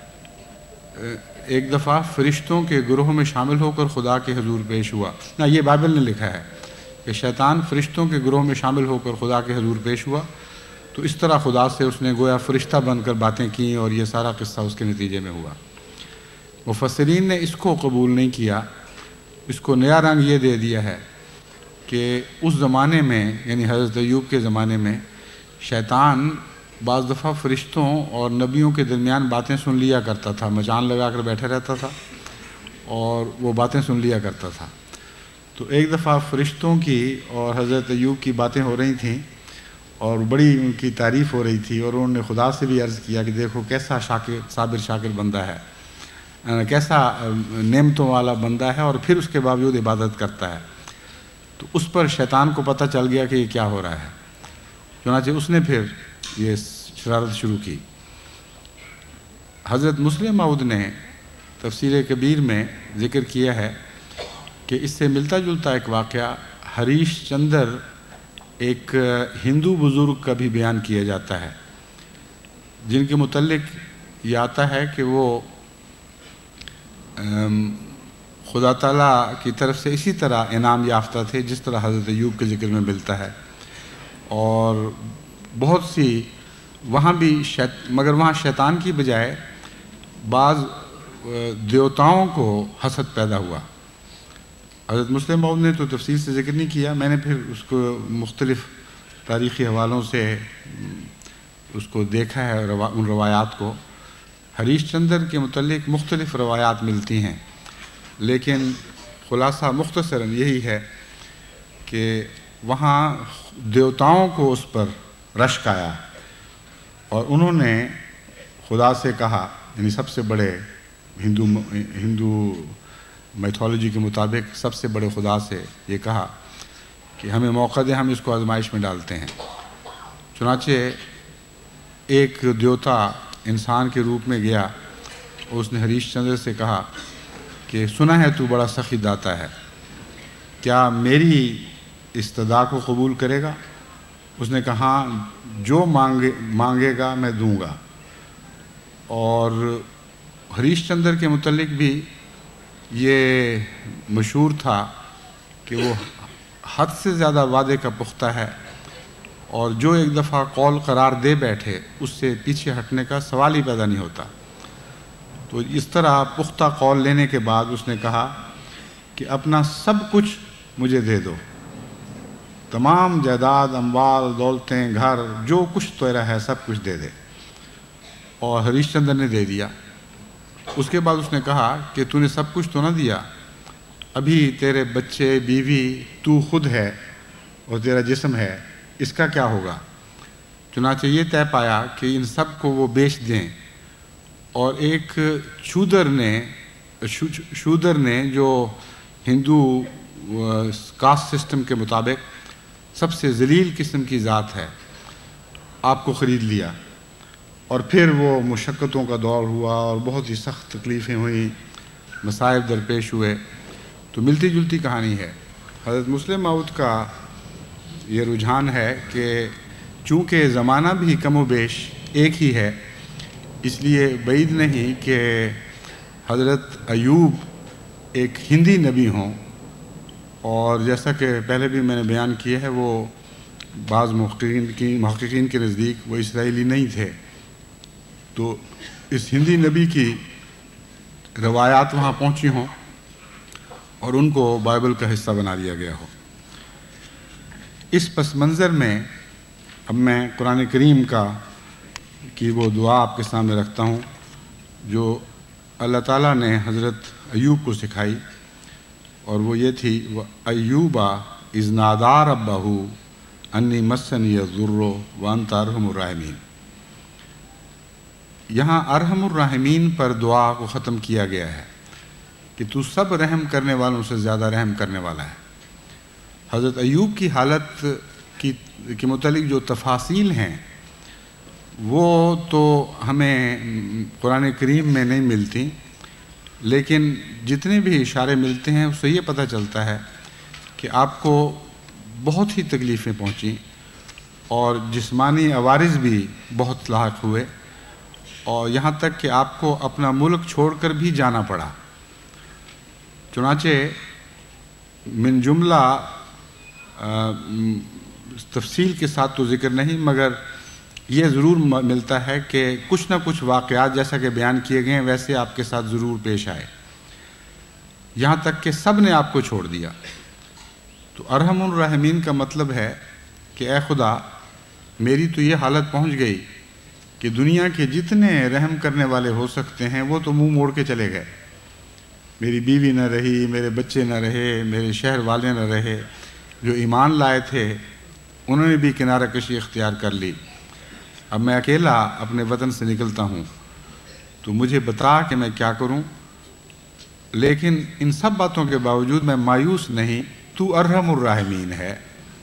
ایک دفعہ فرشتوں کے گروہ میں شامل ہو کر خدا کے حضور پیش ہوا۔ نہ، یہ بائبل نے لکھا ہے کہ شیطان فرشتوں کے گروہ میں شامل ہو کر خدا کے حضور پیش ہوا، تو اس طرح خدا سے اس نے گویا فرشتہ بن کر باتیں کیں، اور یہ سارا قصہ اس کے نتیجے میں ہوا۔ مفسرین نے اس کو قبول نہیں کیا، اس کو نیا رنگ یہ دے دیا ہے کہ اس زمانے میں، یعنی حضرت ایوب کے زمانے میں، شیطان بعض دفعہ فرشتوں اور نبیوں کے درمیان باتیں سن لیا کرتا تھا، مچان لگا کر بیٹھے رہتا تھا اور وہ باتیں سن لیا کرتا تھا۔ تو ایک دفعہ فرشتوں کی اور حضرت ایوب کی باتیں ہو رہی تھیں اور بڑی ان کی تعریف ہو رہی تھی، اور انہوں نے خدا سے بھی عرض کیا کہ دیکھو کیسا صابر شاکر بندہ ہے، کیسا نعمتوں والا بندہ ہے، اور پھر اس کے باوجود عبادت کرتا ہے۔ تو اس پر شیطان کو پتہ چل گیا کہ یہ کیا ہو رہا ہے، چنانچہ اس نے پھر یہ شرارت شروع کی۔ حضرت مسلم موعود نے تفسیر کبیر میں ذکر کیا ہے کہ اس سے ملتا جلتا ایک واقعہ ہریش چندر ایک ہندو بزرگ کا بھی بیان کیا جاتا ہے، جن کے متعلق یہ آتا ہے کہ وہ خدا تعالیٰ کی طرف سے اسی طرح انعام یافتہ تھے جس طرح حضرت ایوب کے ذکر میں ملتا ہے، اور بہت سی وہاں بھی مگر وہاں شیطان کی بجائے بعض دیوتاؤں کو حسد پیدا ہوا۔ حضرت مسلم موعود نے تو تفصیل سے ذکر نہیں کیا، میں نے پھر اس کو مختلف تاریخی حوالوں سے اس کو دیکھا ہے، ان روایات کو۔ ہریش چندر کے متعلق مختلف روایات ملتی ہیں، لیکن خلاصہ مختصراً یہی ہے کہ وہاں دیوتاؤں کو اس پر رشک آیا، اور انہوں نے خدا سے کہا، یعنی سب سے بڑے ہندو میتھولوجی کے مطابق سب سے بڑے خدا سے یہ کہا کہ ہمیں موقع دیں، ہم اس کو آزمائش میں ڈالتے ہیں۔ چنانچہ ایک دیوتا انسان کے روپ میں گیا اور اس نے ہریش چندر سے کہا کہ سنا ہے تو بڑا سخی داتا ہے، کیا میری استدعا کو قبول کرے گا؟ اس نے کہا ہاں، جو مانگے گا میں دوں گا۔ اور ہریش چندر کے متعلق بھی یہ مشہور تھا کہ وہ حد سے زیادہ وعدے کا پختہ ہے، اور جو ایک دفعہ قول قرار دے بیٹھے اس سے پیچھے ہٹنے کا سوال ہی پیدا نہیں ہوتا۔ تو اس طرح پختہ قول لینے کے بعد اس نے کہا کہ اپنا سب کچھ مجھے دے دو، تمام جائیداد، اموال، دولتیں، گھر، جو کچھ تیرا ہے سب کچھ دے دے۔ اور ہریش چندر نے دے دیا۔ اس کے بعد اس نے کہا کہ تو نے سب کچھ تو نہ دیا، ابھی تیرے بچے، بیوی، تو خود ہے اور تیرا جسم ہے، اس کا کیا ہوگا؟ چنانچہ یہ طے پایا کہ ان سب کو وہ بیچ دیں، اور ایک شودر نے جو ہندو کاسٹ سسٹم کے مطابق سب سے ذلیل قسم کی ذات ہے، آپ کو خرید لیا، اور پھر وہ مشقتوں کا دور ہوا اور بہت ہی سخت تکلیفیں ہوئیں، مصائب درپیش ہوئے، تو ملتی جلتی کہانی ہے۔ حضرت مسلم موعود کا یہ رجحان ہے کہ چونکہ زمانہ بھی کم و بیش ایک ہی ہے، اس لیے بعید نہیں کہ حضرت ایوب ایک ہندی نبی ہوں، اور جیسا کہ پہلے بھی میں نے بیان کیا ہے وہ بعض محققین کے نزدیک وہ اسرائیلی نہیں تھے، تو اس ہندی نبی کی روایات وہاں پہنچی ہوں اور ان کو بائبل کا حصہ بنا دیا گیا ہو۔ اس پس منظر میں اب میں قرآن کریم کی وہ دعا آپ کے سامنے رکھتا ہوں جو اللہ تعالیٰ نے حضرت ایوب کو سکھائی، اور وہ یہ تھی، وَأَيُّوبَ إِذْ نَادَىٰ رَبَّهُ أَنِّي مَسَّنِيَ الضُّرُّ وَأَنْتَ أَرْحَمُ الرَّاحِمِينَ۔ یہاں ارحم الراحمین پر دعا کو ختم کیا گیا ہے کہ تو سب رحم کرنے والوں سے زیادہ رحم کرنے والا ہے۔ حضرت ایوب کی حالت کے متعلق جو تفاصیل ہیں وہ تو ہمیں قرآن کریم میں نہیں ملتی، لیکن جتنے بھی اشارے ملتے ہیں اس سے یہ پتہ چلتا ہے کہ آپ کو بہت ہی تکلیفیں پہنچیں اور جسمانی عوارض بھی بہت لاحق ہوئے، اور یہاں تک کہ آپ کو اپنا ملک چھوڑ کر بھی جانا پڑا۔ چنانچہ من جملہ تفصیل کے ساتھ تو ذکر نہیں، مگر یہ ضرور ملتا ہے کہ کچھ نہ کچھ واقعات جیسا کہ بیان کیے گئے ہیں ویسے آپ کے ساتھ ضرور پیش آئے، یہاں تک کہ سب نے آپ کو چھوڑ دیا۔ تو ارحم الراحمین کا مطلب ہے کہ اے خدا، میری تو یہ حالت پہنچ گئی کہ دنیا کے جتنے رحم کرنے والے ہو سکتے ہیں وہ تو منہ موڑ کے چلے گئے، میری بیوی نہ رہی، میرے بچے نہ رہے، میرے شہر والے نہ رہے، جو ایمان لائے تھے انہوں نے بھی کنارہ کشی اختیار کر لی، اب میں اکیلا اپنے وطن سے نکلتا ہوں، تو مجھے بتا کہ میں کیا کروں۔ لیکن ان سب باتوں کے باوجود میں مایوس نہیں، تو ارحم الراحمین ہے،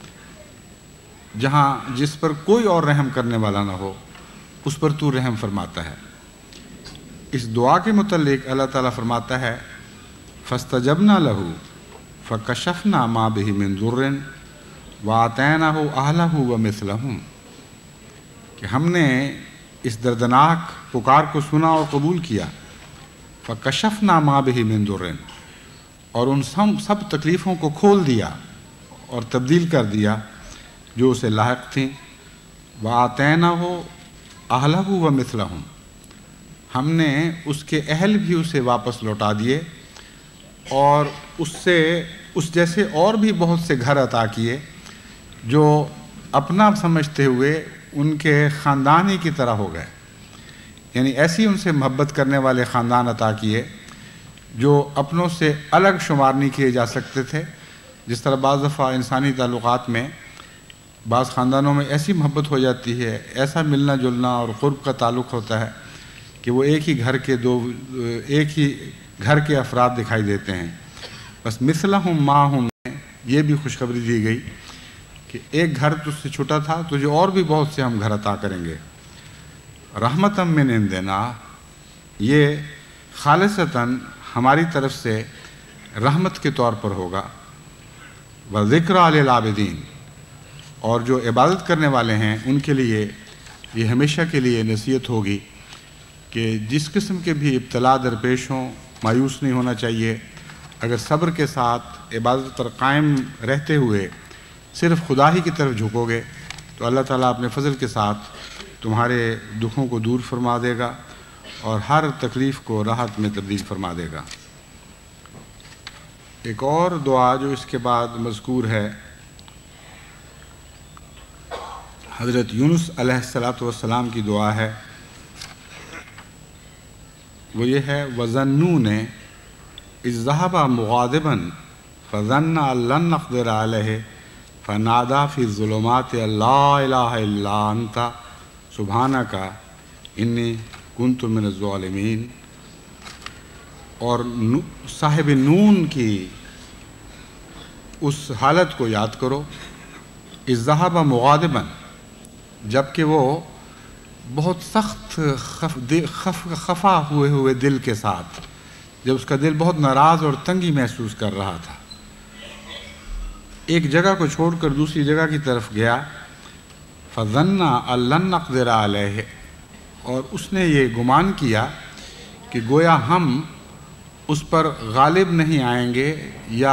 جہاں جس پر کوئی اور رحم کرنے والا نہ ہو اس پر تو رحم فرماتا ہے۔ اس دعا کے متعلق اللہ تعالیٰ فرماتا ہے، فَاسْتَجَبْنَا لَهُ فَكَشَفْنَا مَا بِهِ مِن ضُرٍّ وَآتَيْنَاهُ أَهْلَهُ وَمِثْلَهُمْ، کہ ہم نے اس دردناک پکار کو سنا اور قبول کیا، فَكَشَفْنَا مَا بِهِ مِن ضُرٍّ، اور ان سب تکلیفوں کو کھول دیا اور تبدیل کر دیا جو اسے لاحق تھیں، وَآتَيْنَاهُ أَهْلَهُ وَمِثْلَهُمْ، ہم نے اس کے اہل بھی اسے واپس لوٹا دیے اور اس جیسے اور بھی بہت سے گھر عطا کیے جو اپنا سمجھتے ہوئے ان کے خاندانی کی طرح ہو گئے، یعنی ایسی ان سے محبت کرنے والے خاندان عطا کیے جو اپنوں سے الگ شمار نہیں کیے جا سکتے تھے۔ جس طرح بعض دفعہ انسانی تعلقات میں بعض خاندانوں میں ایسی محبت ہو جاتی ہے، ایسا ملنا جلنا اور قرب کا تعلق ہوتا ہے کہ وہ ایک ہی گھر کے افراد دکھائی دیتے ہیں۔ بس مثلہم معہم میں یہ بھی خوشخبری دی گئی کہ ایک گھر تجھ سے چھٹا تھا، تجھے اور بھی بہت سے ہم گھر عطا کریں گے۔ رحمتاً من عندنا، یہ خالصتاً ہماری طرف سے رحمت کے طور پر ہوگا، وذکریٰ للعابدین، اور جو عبادت کرنے والے ہیں ان کے لیے یہ ہمیشہ کے لیے نصیحت ہوگی کہ جس قسم کے بھی ابتلا درپیش ہوں مایوس نہیں ہونا چاہیے۔ اگر صبر کے ساتھ عبادت پر قائم رہتے ہوئے صرف خدا ہی کی طرف جھکو گے تو اللہ تعالیٰ اپنے فضل کے ساتھ تمہارے دکھوں کو دور فرما دے گا اور ہر تکلیف کو راحت میں تبدیل فرما دے گا۔ ایک اور دعا جو اس کے بعد مذکور ہے، حضرت یونس علیہ السلام کی دعا ہے، وہ یہ ہے، وَظَنُّونَ إِذْ ذَهَبَ مُغَاضِبًا فَظَنَّ أَن لَّن نَّقْدِرَ عَلَيْهِ فَنَادَىٰ فِي الظُّلُمَاتِ أَن لَّا إِلَٰهَ إِلَّا أَنتَ سُبْحَانَكَ إِنِّي كُنتُ مِنَ الظَّالِمِينَ۔ اور صاحب نون کی اس حالت کو یاد کرو، إِذْ ذَهَبَ مُغَاضِبًا، جب کہ وہ بہت سخت خفا ہوئے دل کے ساتھ، جب اس کا دل بہت ناراض اور تنگی محسوس کر رہا تھا، ایک جگہ کو چھوڑ کر دوسری جگہ کی طرف گیا۔ فَظَنَّ أَن لَّن نَّقْدِرَ عَلَيْهِ، اور اس نے یہ گمان کیا کہ گویا ہم اس پر غالب نہیں آئیں گے یا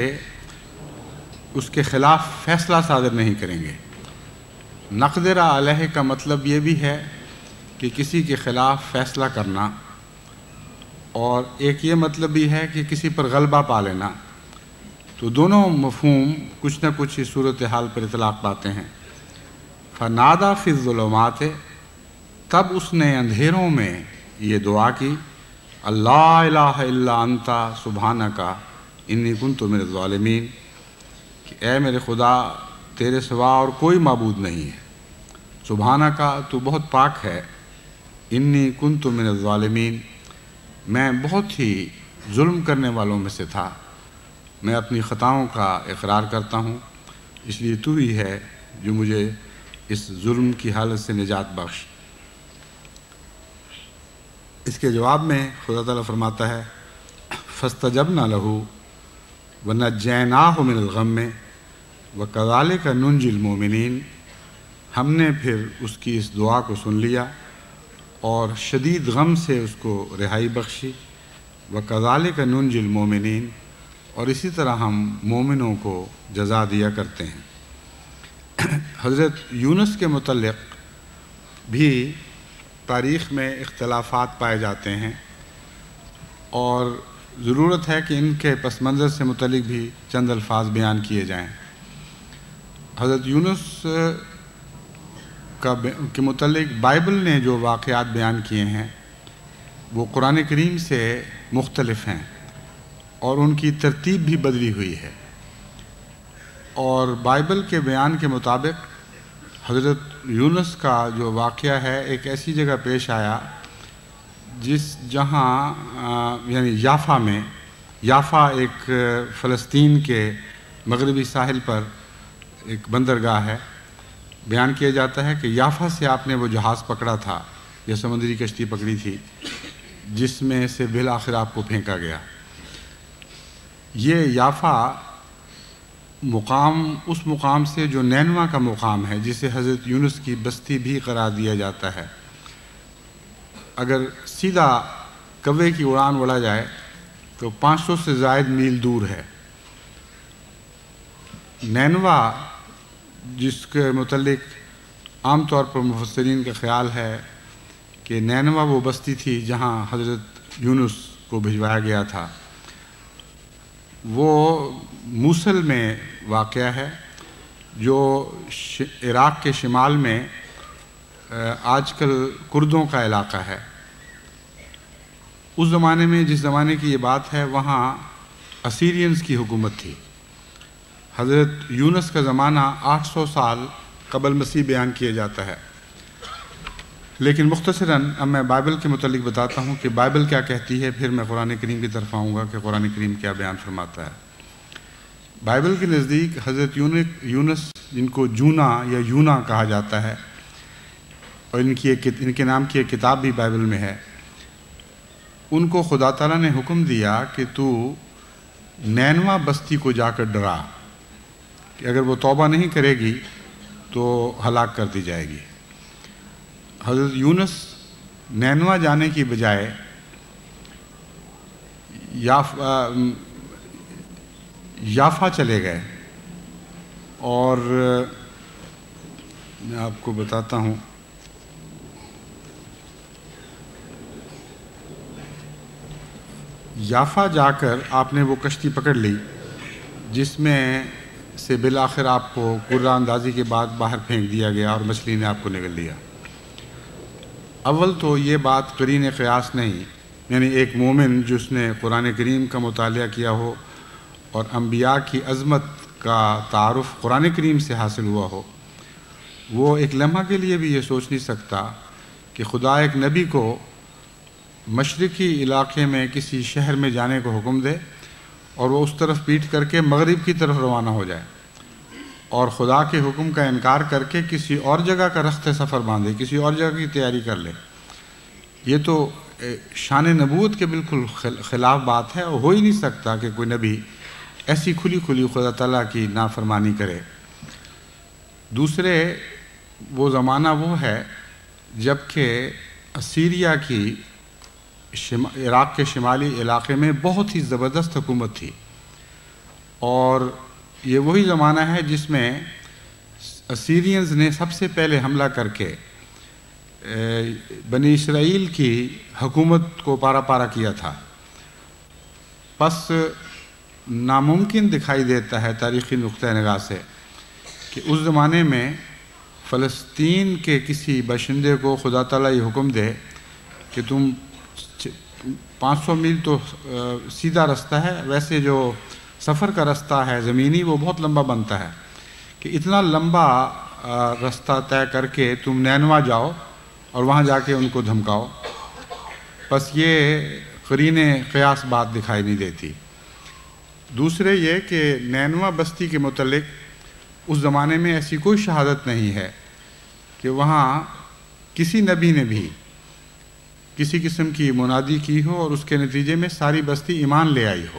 اس کے خلاف فیصلہ صادر نہیں کریں گے۔ نقدر علیہ کا مطلب یہ بھی ہے کہ کسی کے خلاف فیصلہ کرنا، اور ایک یہ مطلب بھی ہے کہ کسی پر غلبہ پا لینا، تو دونوں مفہوم کچھ نہ کچھ اس صورتحال پر اطلاق پاتے ہیں۔ فنادى فی الظلمات، تب اس نے اندھیروں میں یہ دعا کی، اللہ الہ الا انت سبحانک انی کنت من الظالمین، کہ اے میرے خدا تیرے سوا اور کوئی معبود نہیں ہے، سبحانک تو بہت پاک ہے، انی کنت من الظالمین میں بہت ہی ظلم کرنے والوں میں سے تھا، میں اپنی خطاؤں کا اقرار کرتا ہوں، اس لیے تو ہی ہے جو مجھے اس ظلم کی حالت سے نجات بخش۔ اس کے جواب میں خدا تعالیٰ فرماتا ہے فَاسْتَجَبْنَا لَهُ وَنَجَّيْنَاهُ مِنَ الْغَمِّ وَكَذَلِكَ نُنْجِي الْمُؤْمِنِينَ، ہم نے پھر اس کی اس دعا کو سن لیا اور شدید غم سے اس کو رہائی بخشی، وَكَذَلِكَ نُنْجِي الْمُؤْمِنِينَ، اور اسی طرح ہم مومنوں کو جزا دیا کرتے ہیں۔ حضرت یونس کے متعلق بھی تاریخ میں اختلافات پائے جاتے ہیں، اور ضرورت ہے کہ ان کے پس منظر سے متعلق بھی چند الفاظ بیان کیے جائیں۔ حضرت یونس کے متعلق بائبل نے جو واقعات بیان کیے ہیں وہ قرآن کریم سے مختلف ہیں، اور ان کی ترتیب بھی بدلی ہوئی ہے، اور بائبل کے بیان کے مطابق حضرت یونس کا جو واقعہ ہے ایک ایسی جگہ پیش آیا جہاں یعنی یافا میں، یافا ایک فلسطین کے مغربی ساحل پر ایک بندرگاہ ہے۔ بیان کیا جاتا ہے کہ یافا سے آپ نے وہ جہاز پکڑا تھا یا سمندری کشتی پکڑی تھی جس میں سے بالآخر آپ کو پھینکا گیا۔ یہ یافا مقام اس مقام سے جو نینوا کا مقام ہے، جسے حضرت یونس کی بستی بھی قرار دیا جاتا ہے، اگر سیدھا کوے کی اڑان اڑا جائے تو 500 سے زائد میل دور ہے۔ نینوا جس کے متعلق عام طور پر مفسرین کا خیال ہے کہ نینوا وہ بستی تھی جہاں حضرت یونس کو بھجوایا گیا تھا، وہ موصل میں واقع ہے، جو عراق کے شمال میں آج کل کردوں کا علاقہ ہے۔ اس زمانے میں، جس زمانے کی یہ بات ہے، وہاں اسیرینز کی حکومت تھی۔ حضرت یونس کا زمانہ 800 سال قبل مسیح بیان کیا جاتا ہے، لیکن مختصراً اب میں بائبل کے متعلق بتاتا ہوں کہ بائبل کیا کہتی ہے، پھر میں قرآن کریم کی طرف آؤں گا کہ قرآن کریم کیا بیان فرماتا ہے۔ بائبل کے نزدیک حضرت یونس، جن کو جونا یا یونا کہا جاتا ہے، اور ان کے نام کی ایک کتاب بھی بائبل میں ہے، ان کو خدا تعالیٰ نے حکم دیا کہ تو نینوا بستی کو جا کر ڈرا کہ اگر وہ توبہ نہیں کرے گی تو ہلاک کر دی جائے گی۔ حضرت یونس نینوا جانے کی بجائے یافا چلے گئے، اور میں آپ کو بتاتا ہوں، یافا جا کر آپ نے وہ کشتی پکڑ لی جس میں سے بالآخر آپ کو قرہ اندازی کے بعد باہر پھینک دیا گیا اور مچھلی نے آپ کو نگل لیا۔ اول تو یہ بات قرین قیاس نہیں، یعنی ایک مومن جس نے قرآن کریم کا مطالعہ کیا ہو اور انبیاء کی عظمت کا تعارف قرآن کریم سے حاصل ہوا ہو، وہ ایک لمحہ کے لیے بھی یہ سوچ نہیں سکتا کہ خدا ایک نبی کو مشرقی علاقے میں کسی شہر میں جانے کو حکم دے اور وہ اس طرف پیٹ کر کے مغرب کی طرف روانہ ہو جائے۔ اور خدا کے حکم کا انکار کر کے کسی اور جگہ کا رخت سفر باندھے، کسی اور جگہ کی تیاری کر لے، یہ تو شان نبوت کے بالکل خلاف بات ہے، اور ہو ہی نہیں سکتا کہ کوئی نبی ایسی کھلی کھلی خدا تعالیٰ کی نافرمانی کرے۔ دوسرے، وہ زمانہ وہ ہے جب کہ اسیریا کی عراق کے شمالی علاقے میں بہت ہی زبردست حکومت تھی، اور یہ وہی زمانہ ہے جس میں اسیرینز نے سب سے پہلے حملہ کر کے بنی اسرائیل کی حکومت کو پارا پارا کیا تھا۔ پس ناممکن دکھائی دیتا ہے تاریخی نقطہ نگاہ سے کہ اس زمانے میں فلسطین کے کسی باشندے کو خدا تعالیٰ یہ حکم دے کہ تم 500 میل تو سیدھا رستہ ہے، ویسے جو سفر کا رستہ ہے زمینی وہ بہت لمبا بنتا ہے، کہ اتنا لمبا رستہ طے کر کے تم نینوا جاؤ اور وہاں جا کے ان کو دھمکاؤ۔ بس یہ قرین قیاس بات دکھائی نہیں دیتی۔ دوسرے یہ کہ نینوا بستی کے متعلق اس زمانے میں ایسی کوئی شہادت نہیں ہے کہ وہاں کسی نبی نے بھی کسی قسم کی منادی کی ہو اور اس کے نتیجے میں ساری بستی ایمان لے آئی ہو۔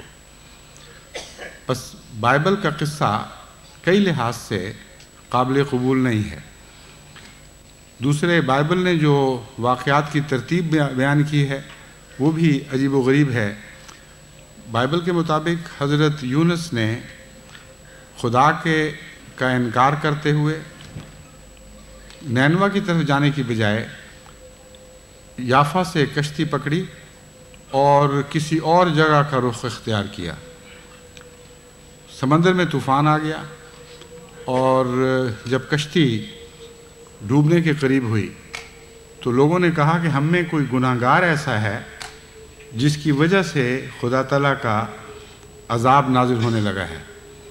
بس بائبل کا قصہ کئی لحاظ سے قابل قبول نہیں ہے۔ دوسرے، بائبل نے جو واقعات کی ترتیب بیان کی ہے وہ بھی عجیب و غریب ہے۔ بائبل کے مطابق حضرت یونس نے خدا کا انکار کرتے ہوئے نینوا کی طرف جانے کی بجائے یافا سے کشتی پکڑی اور کسی اور جگہ کا رخ اختیار کیا۔ سمندر میں طوفان آ گیا، اور جب کشتی ڈوبنے کے قریب ہوئی تو لوگوں نے کہا کہ ہم میں کوئی گناہ گار ایسا ہے جس کی وجہ سے خدا تعالیٰ کا عذاب نازل ہونے لگا ہے۔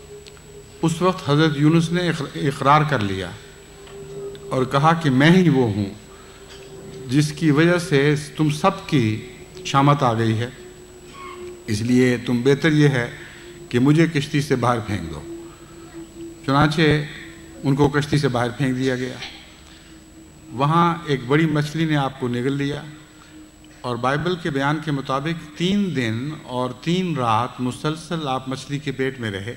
اس وقت حضرت یونس نے اقرار کر لیا اور کہا کہ میں ہی وہ ہوں جس کی وجہ سے تم سب کی شامت آ گئی ہے، اس لیے تم بہتر یہ ہے کہ مجھے کشتی سے باہر پھینک دو۔ چنانچہ ان کو کشتی سے باہر پھینک دیا گیا۔ وہاں ایک بڑی مچھلی نے آپ کو نگل لیا، اور بائبل کے بیان کے مطابق 3 دن اور 3 رات مسلسل آپ مچھلی کے پیٹ میں رہے۔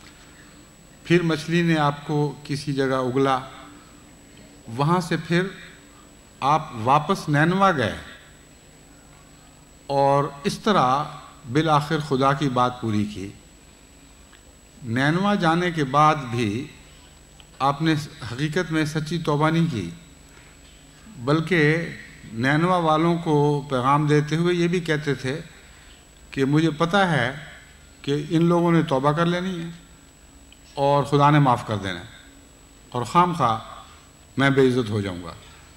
پھر مچھلی نے آپ کو کسی جگہ اگلا، وہاں سے پھر آپ واپس نینوا گئے، اور اس طرح بالآخر خدا کی بات پوری کی۔ نینوا جانے کے بعد بھی آپ نے حقیقت میں سچی توبہ نہیں کی، بلکہ نینوا والوں کو پیغام دیتے ہوئے یہ بھی کہتے تھے کہ مجھے پتہ ہے کہ ان لوگوں نے توبہ کر لینی ہے اور خدا نے معاف کر دینا ہے، اور خام خواہ میں بے عزت ہو جاؤں گا۔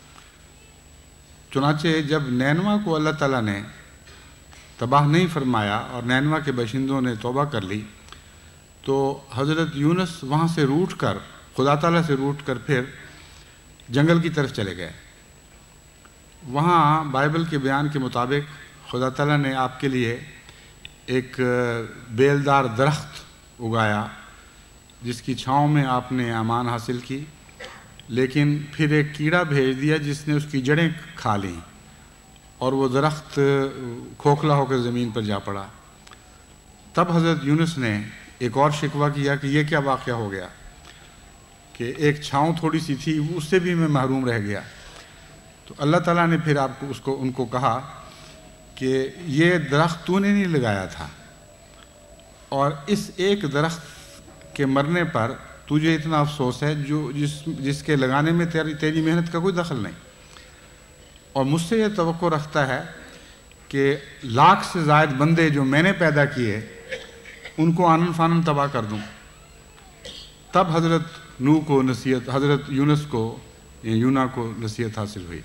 چنانچہ جب نینوا کو اللہ تعالیٰ نے تباہ نہیں فرمایا اور نینوا کے باشندوں نے توبہ کر لی، تو حضرت یونس وہاں سے روٹ کر خدا تعالیٰ سے روٹ کر پھر جنگل کی طرف چلے گئے۔ وہاں بائبل کے بیان کے مطابق خدا تعالیٰ نے آپ کے لیے ایک بیلدار درخت اگایا جس کی چھاؤں میں آپ نے امان حاصل کی، لیکن پھر ایک کیڑا بھیج دیا جس نے اس کی جڑیں کھا لیں، اور وہ درخت کھوکھلا ہو کر زمین پر جا پڑا۔ تب حضرت یونس نے ایک اور شکوہ کیا کہ یہ کیا واقعہ ہو گیا کہ ایک چھاؤں تھوڑی سی تھی، اس سے بھی میں محروم رہ گیا۔ تو اللہ تعالیٰ نے پھر آپ کو ان کو کہا کہ یہ درخت تو نے نہیں لگایا تھا، اور اس ایک درخت کے مرنے پر تجھے اتنا افسوس ہے جس کے لگانے میں تیری محنت کا کوئی دخل نہیں، اور مجھ سے یہ توقع رکھتا ہے کہ 1,00,000 سے زائد بندے جو میں نے پیدا کیے ان کو آنن فانن تباہ کر دوں۔ تب حضرت یونس کو یونا کو نصیحت حاصل ہوئی۔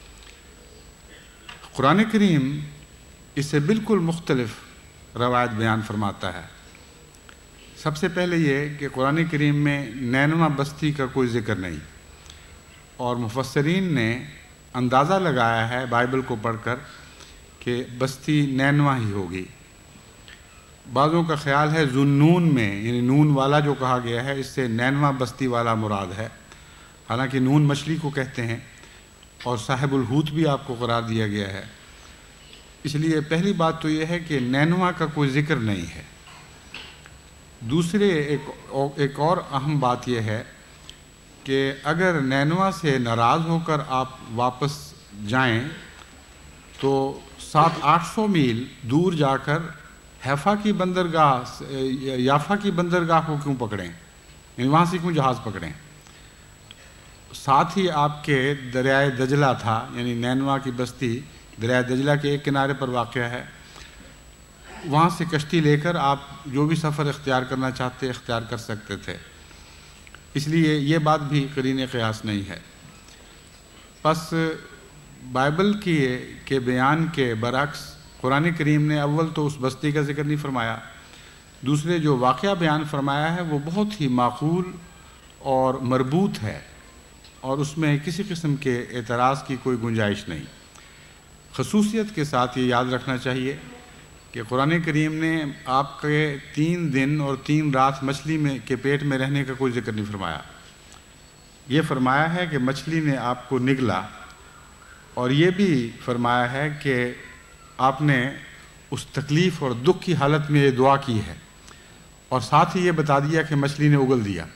قرآن کریم اس سے بالکل مختلف روایت بیان فرماتا ہے۔ سب سے پہلے یہ کہ قرآن کریم میں نینوا بستی کا کوئی ذکر نہیں، اور مفسرین نے اندازہ لگایا ہے بائبل کو پڑھ کر کہ بستی نینوا ہی ہوگی۔ بعضوں کا خیال ہے ذُنُّون میں، یعنی نون والا جو کہا گیا ہے اس سے نینوا بستی والا مراد ہے، حالانکہ نون مچھلی کو کہتے ہیں اور صاحب الحوت بھی آپ کو قرار دیا گیا ہے۔ اس لیے پہلی بات تو یہ ہے کہ نینوا کا کوئی ذکر نہیں ہے۔ دوسرے ایک اور اہم بات یہ ہے کہ اگر نینوا سے ناراض ہو کر آپ واپس جائیں تو 700-800 میل دور جا کر یافا کی بندرگاہ کو کیوں پکڑیں، یعنی وہاں سے کیوں جہاز پکڑیں؟ ساتھ ہی آپ کے دریائے دجلہ تھا، یعنی نینوا کی بستی دریائے دجلہ کے ایک کنارے پر واقع ہے، وہاں سے کشتی لے کر آپ جو بھی سفر اختیار کرنا چاہتے اختیار کر سکتے تھے۔ اس لیے یہ بات بھی قرین قیاس نہیں ہے۔ پس بائبل کے بیان کے برعکس قرآن کریم نے اول تو اس بستی کا ذکر نہیں فرمایا، دوسرے جو واقعہ بیان فرمایا ہے وہ بہت ہی معقول اور مربوط ہے اور اس میں کسی قسم کے اعتراض کی کوئی گنجائش نہیں۔ خصوصیت کے ساتھ یہ یاد رکھنا چاہیے کہ قرآن کریم نے آپ کے 3 دن اور 3 رات مچھلی کے پیٹ میں رہنے کا کوئی ذکر نہیں فرمایا۔ یہ فرمایا ہے کہ مچھلی نے آپ کو نگلا، اور یہ بھی فرمایا ہے کہ آپ نے اس تکلیف اور دکھ کی حالت میں یہ دعا کی ہے، اور ساتھ ہی یہ بتا دیا کہ مچھلی نے اگل دیا۔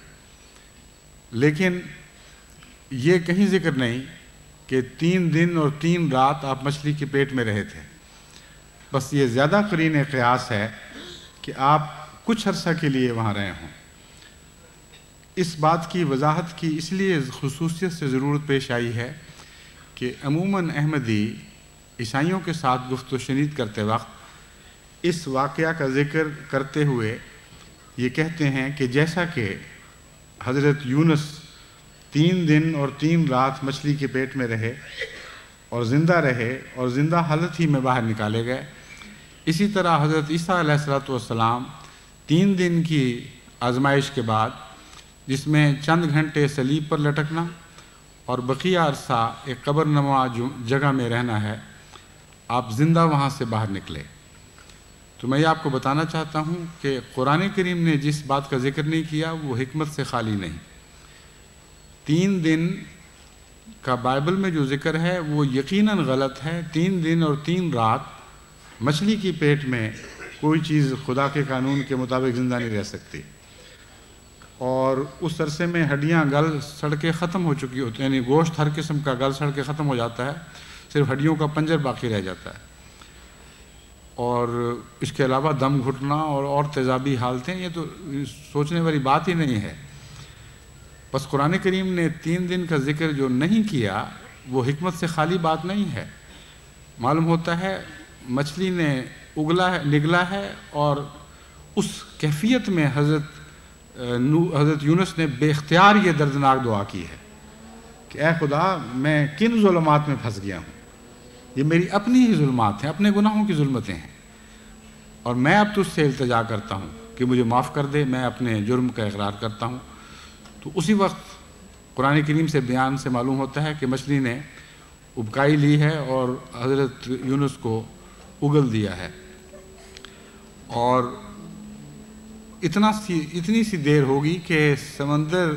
لیکن یہ کہیں ذکر نہیں کہ 3 دن اور 3 رات آپ مچھلی کے پیٹ میں رہے تھے۔ بس یہ زیادہ قرین قیاس ہے کہ آپ کچھ عرصہ کے لیے وہاں رہے ہوں۔ اس بات کی وضاحت کی اس لیے خصوصیت سے ضرورت پیش آئی ہے کہ عموماً احمدی عیسائیوں کے ساتھ گفت و شنید کرتے وقت اس واقعہ کا ذکر کرتے ہوئے یہ کہتے ہیں کہ جیسا کہ حضرت یونس 3 دن اور 3 رات مچھلی کے پیٹ میں رہے اور زندہ رہے اور زندہ حالت ہی میں باہر نکالے گئے، اسی طرح حضرت عیسیٰ علیہ السلام 3 دن کی آزمائش کے بعد، جس میں چند گھنٹے صلیب پر لٹکنا اور بقیہ عرصہ ایک قبر نما جگہ میں رہنا ہے، آپ زندہ وہاں سے باہر نکلے۔ تو میں یہ آپ کو بتانا چاہتا ہوں کہ قرآن کریم نے جس بات کا ذکر نہیں کیا وہ حکمت سے خالی نہیں۔ 3 دن کا بائبل میں جو ذکر ہے وہ یقیناً غلط ہے۔ 3 دن اور 3 رات مچھلی کی پیٹ میں کوئی چیز خدا کے قانون کے مطابق زندہ نہیں رہ سکتی، اور اس عرصے میں ہڈیاں گل سڑ کے ختم ہو چکی ہوتی ہیں، یعنی گوشت ہر قسم کا گل سڑ کے ختم ہو جاتا ہے، صرف ہڈیوں کا پنجر باقی رہ جاتا ہے، اور اس کے علاوہ دم گھٹنا اور تیزابی حالتیں، یہ تو سوچنے والی بات ہی نہیں ہے۔ بس قرآن کریم نے 3 دن کا ذکر جو نہیں کیا وہ حکمت سے خالی بات نہیں ہے۔ معلوم ہوتا ہے مچھلی نے نگلا ہے، اور اس کیفیت میں حضرت یونس نے بے اختیار یہ دردناک دعا کی ہے کہ اے خدا، میں کن ظلمات میں پھنس گیا ہوں، یہ میری اپنی ہی ظلمات ہیں، اپنے گناہوں کی ظلمتیں ہیں، اور میں اب تجھ سے التجا کرتا ہوں کہ مجھے معاف کر دے، میں اپنے جرم کا اقرار کرتا ہوں۔ تو اسی وقت قرآن کریم سے بیان سے معلوم ہوتا ہے کہ مچھلی نے ابکائی لی ہے اور حضرت یونس کو اگل دیا ہے، اور اتنی سی دیر ہوگی کہ سمندر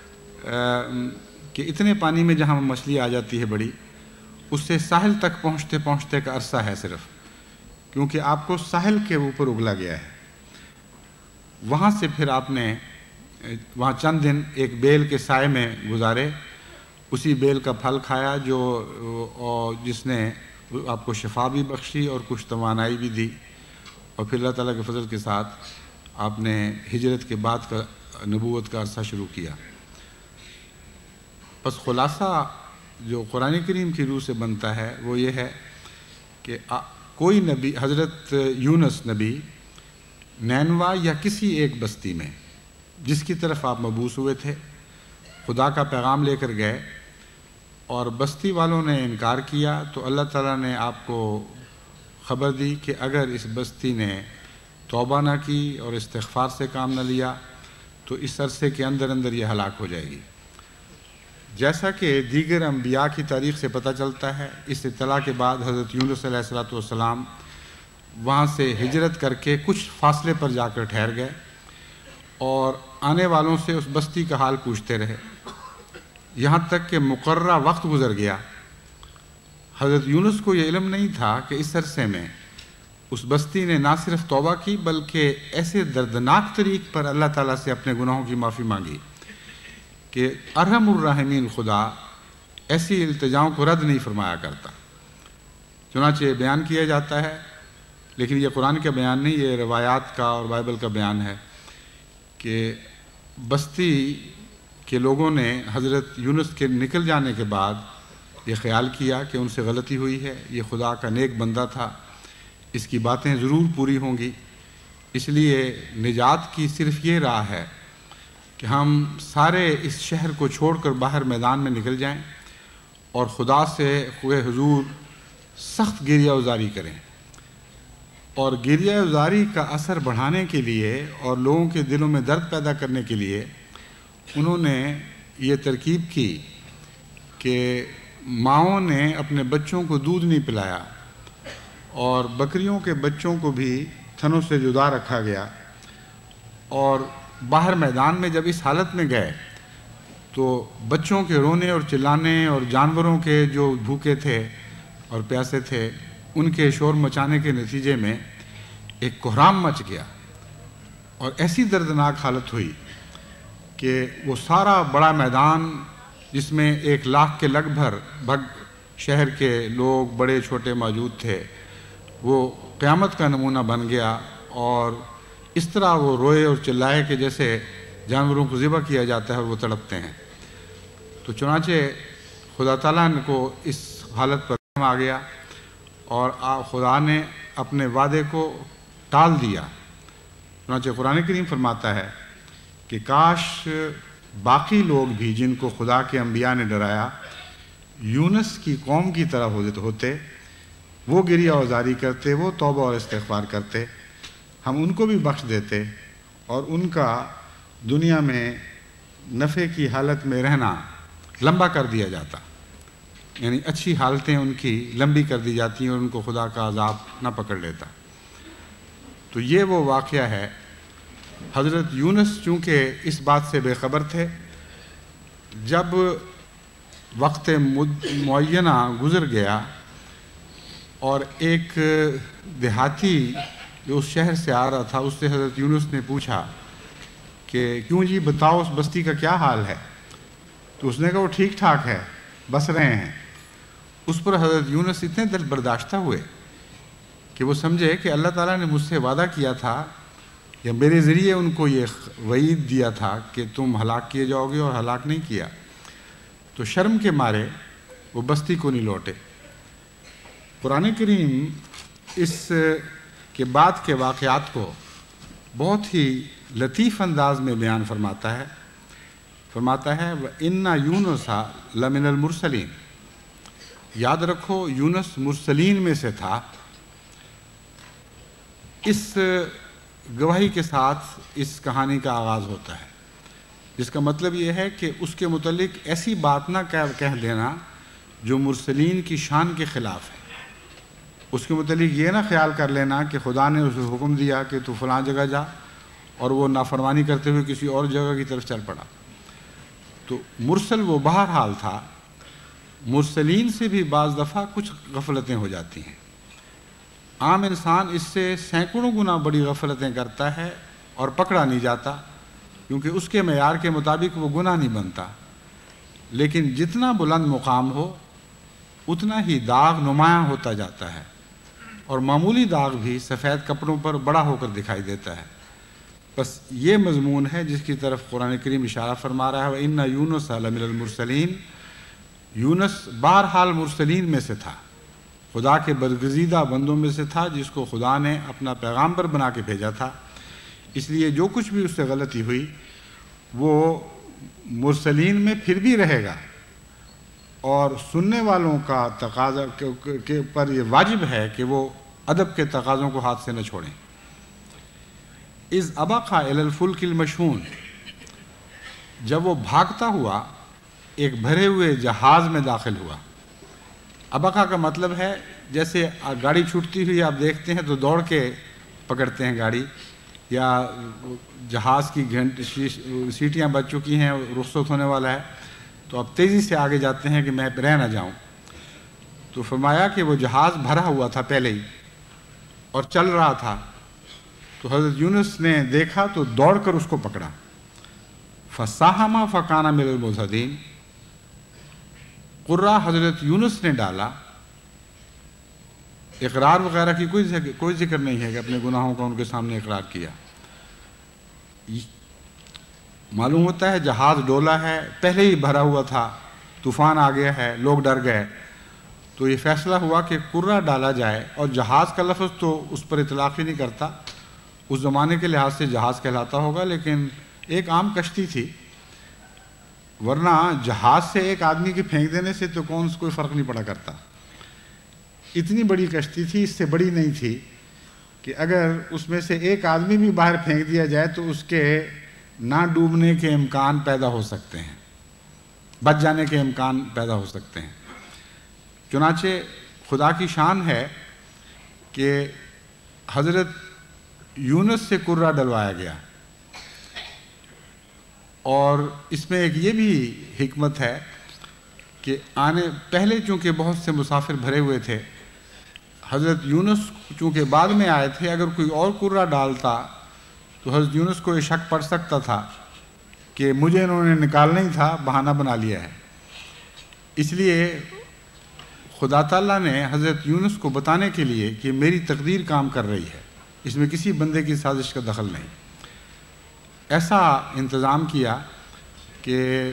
کے اتنے پانی میں جہاں مچھلی آ جاتی ہے بڑی، اس سے ساحل تک پہنچتے کا عرصہ ہے صرف، کیونکہ آپ کو ساحل کے اوپر اگلا گیا ہے۔ وہاں سے پھر آپ نے وہاں چند دن ایک بیل کے سائے میں گزارے، اسی بیل کا پھل کھایا جس نے آپ کو شفا بھی بخشی اور کچھ توانائی بھی دی، اور پھر اللہ تعالیٰ کے فضل کے ساتھ آپ نے ہجرت کے بعد کا نبوت کا عرصہ شروع کیا۔ پس خلاصہ جو قرآن کریم کی روح سے بنتا ہے وہ یہ ہے کہ کوئی نبی، حضرت یونس نبی نینوا یا کسی ایک بستی میں جس کی طرف آپ مبعوث ہوئے تھے، خدا کا پیغام لے کر گئے، اور بستی والوں نے انکار کیا، تو اللہ تعالیٰ نے آپ کو خبر دی کہ اگر اس بستی نے توبہ نہ کی اور استغفار سے کام نہ لیا تو اس عرصے کے اندر یہ ہلاک ہو جائے گی۔ جیسا کہ دیگر انبیاء کی تاریخ سے پتہ چلتا ہے، اس اطلاع کے بعد حضرت یونس علیہ السلام وہاں سے ہجرت کر کے کچھ فاصلے پر جا کر ٹھہر گئے اور آنے والوں سے اس بستی کا حال پوچھتے رہے، یہاں تک کہ مقررہ وقت گزر گیا۔ حضرت یونس کو یہ علم نہیں تھا کہ اس عرصے میں اس بستی نے نہ صرف توبہ کی بلکہ ایسے دردناک طریق پر اللہ تعالیٰ سے اپنے گناہوں کی معافی مانگی کہ ارحم الراحمین خدا ایسی التجاؤں کو رد نہیں فرمایا کرتا۔ چنانچہ بیان کیا جاتا ہے، لیکن یہ قرآن کا بیان نہیں، یہ روایات کا اور بائبل کا بیان ہے کہ بستی کے لوگوں نے حضرت یونس کے نکل جانے کے بعد یہ خیال کیا کہ ان سے غلطی ہوئی ہے، یہ خدا کا نیک بندہ تھا، اس کی باتیں ضرور پوری ہوں گی، اس لیے نجات کی صرف یہ راہ ہے کہ ہم سارے اس شہر کو چھوڑ کر باہر میدان میں نکل جائیں اور خدا سے خواہ حضور سخت گریہ وزاری کریں۔ اور گریہ وزاری کا اثر بڑھانے کے لیے اور لوگوں کے دلوں میں درد پیدا کرنے کے لیے انہوں نے یہ ترکیب کی کہ ماؤں نے اپنے بچوں کو دودھ نہیں پلایا اور بکریوں کے بچوں کو بھی تھنوں سے جدا رکھا گیا، اور باہر میدان میں جب اس حالت میں گئے تو بچوں کے رونے اور چلانے اور جانوروں کے جو بھوکے تھے اور پیاسے تھے ان کے شور مچانے کے نتیجے میں ایک کوہرام مچ گیا اور ایسی دردناک حالت ہوئی کہ وہ سارا بڑا میدان جس میں 1,00,000 کے لگ بھگ شہر کے لوگ بڑے چھوٹے موجود تھے وہ قیامت کا نمونہ بن گیا، اور اس طرح وہ روئے اور چلائے کہ جیسے جانوروں کو ذبح کیا جاتا ہے اور وہ تڑپتے ہیں۔ تو چنانچہ خدا تعالیٰ کو اس حالت پر آ گیا اور خدا نے اپنے وعدے کو ٹال دیا۔ چنانچہ قرآن کریم فرماتا ہے کہ کاش باقی لوگ بھی جن کو خدا کے انبیاء نے ڈرایا یونس کی قوم کی طرح ہوتے، وہ گریہ وزاری کرتے، وہ توبہ اور استغفار کرتے، ہم ان کو بھی بخش دیتے اور ان کا دنیا میں نفع کی حالت میں رہنا لمبا کر دیا جاتا، یعنی اچھی حالتیں ان کی لمبی کر دی جاتی ہیں اور ان کو خدا کا عذاب نہ پکڑ لیتا۔ تو یہ وہ واقعہ ہے۔ حضرت یونس چونکہ اس بات سے بے خبر تھے، جب وقت معینہ گزر گیا اور ایک دیہاتی جو اس شہر سے آ رہا تھا اس سے حضرت یونس نے پوچھا کہ کیوں جی بتاؤ اس بستی کا کیا حال ہے، تو اس نے کہا وہ ٹھیک ٹھاک ہے، بس رہے ہیں۔ اس پر حضرت یونس اتنے دل برداشتہ ہوئے کہ وہ سمجھے کہ اللہ تعالیٰ نے مجھ سے وعدہ کیا تھا یا میرے ذریعے ان کو یہ وعید دیا تھا کہ تم ہلاک کیے جاؤ گے، اور ہلاک نہیں کیا۔ تو شرم کے مارے وہ بستی کو نہیں لوٹے۔ قرآن کریم اس کے بعد کے واقعات کو بہت ہی لطیف انداز میں بیان فرماتا ہے۔ وَإِنَّ يُونُسَ لَمِنَ الْمُرْسَلِينَ، یاد رکھو یونس مرسلین میں سے تھا۔ اس گواہی کے ساتھ اس کہانی کا آغاز ہوتا ہے، جس کا مطلب یہ ہے کہ اس کے متعلق ایسی بات نہ کہہ دینا جو مرسلین کی شان کے خلاف ہے۔ اس کے متعلق یہ نہ خیال کر لینا کہ خدا نے اسے حکم دیا کہ تو فلاں جگہ جا اور وہ نافرمانی کرتے ہوئے کسی اور جگہ کی طرف چل پڑا۔ تو مرسل وہ بہرحال تھا۔ مرسلین سے بھی بعض دفعہ کچھ غفلتیں ہو جاتی ہیں۔ عام انسان اس سے سینکڑوں گنا بڑی غفلتیں کرتا ہے اور پکڑا نہیں جاتا، کیونکہ اس کے معیار کے مطابق وہ گناہ نہیں بنتا۔ لیکن جتنا بلند مقام ہو اتنا ہی داغ نمایاں ہوتا جاتا ہے، اور معمولی داغ بھی سفید کپڑوں پر بڑا ہو کر دکھائی دیتا ہے۔ بس یہ مضمون ہے جس کی طرف قرآن کریم اشارہ فرما رہا ہے، وَإِنَّ يُونُسَ لَمِنَ الْمُرْسَلِينَ۔ یونس بہرحال مرسلین میں سے تھا، خدا کے برگزیدہ بندوں میں سے تھا جس کو خدا نے اپنا پیغامبر بنا کے بھیجا تھا۔ اس لیے جو کچھ بھی اس سے غلطی ہوئی وہ مرسلین میں پھر بھی رہے گا، اور سننے والوں کا تقاضا کے پر یہ واجب ہے کہ وہ ادب کے تقاضوں کو ہاتھ سے نہ چھوڑیں۔ اِذْ أَبَقَ إِلَى الْفُلْكِ الْمَشْحُونِ، جب وہ بھاگتا ہوا ایک بھرے ہوئے جہاز میں داخل ہوا۔ ابقا کا مطلب ہے جیسے گاڑی چھوٹتی ہوئی آپ دیکھتے ہیں تو دوڑ کے پکڑتے ہیں گاڑی، یا جہاز کی سیٹیاں بج چکی ہیں، رخصت ہونے والا ہے تو آپ تیزی سے آگے جاتے ہیں کہ میں رہ نہ جاؤں۔ تو فرمایا کہ وہ جہاز بھرا ہوا تھا پہلے ہی اور چل رہا تھا، تو حضرت یونس نے دیکھا تو دوڑ کر اس کو پکڑا۔ فَسَاهَمَ فَكَانَ مِنَ الْمُدْحَضِينَ، قرہ حضرت یونس نے ڈالا۔ اقرار وغیرہ کی کوئی ذکر نہیں ہے کہ اپنے گناہوں کا ان کے سامنے اقرار کیا۔ معلوم ہوتا ہے جہاز ڈولا ہے، پہلے ہی بھرا ہوا تھا، طوفان آ گیا ہے، لوگ ڈر گئے، تو یہ فیصلہ ہوا کہ قرہ ڈالا جائے، اور جہاز کا لفظ تو اس پر اطلاق ہی نہیں کرتا، اس زمانے کے لحاظ سے جہاز کہلاتا ہوگا، لیکن ایک عام کشتی تھی، ورنہ جہاز سے ایک آدمی کے پھینک دینے سے تو کوئی فرق نہیں پڑا کرتا۔ اتنی بڑی کشتی تھی، اس سے بڑی نہیں تھی کہ اگر اس میں سے ایک آدمی بھی باہر پھینک دیا جائے تو اس کے نہ ڈوبنے کے امکان پیدا ہو سکتے ہیں، بچ جانے کے امکان پیدا ہو سکتے ہیں۔ چنانچہ خدا کی شان ہے کہ حضرت یونس سے قرہ ڈلوایا گیا، اور اس میں ایک یہ بھی حکمت ہے کہ پہلے چونکہ بہت سے مسافر بھرے ہوئے تھے، حضرت یونس چونکہ بعد میں آئے تھے، اگر کوئی اور قرہ ڈالتا تو حضرت یونس کو یہ شک پڑ سکتا تھا کہ مجھے انہوں نے نکالنا ہی تھا، بہانہ بنا لیا ہے۔ اس لیے خدا تعالیٰ نے حضرت یونس کو بتانے کے لیے کہ میری تقدیر کام کر رہی ہے، اس میں کسی بندے کی سازش کا دخل نہیں، ایسا انتظام کیا کہ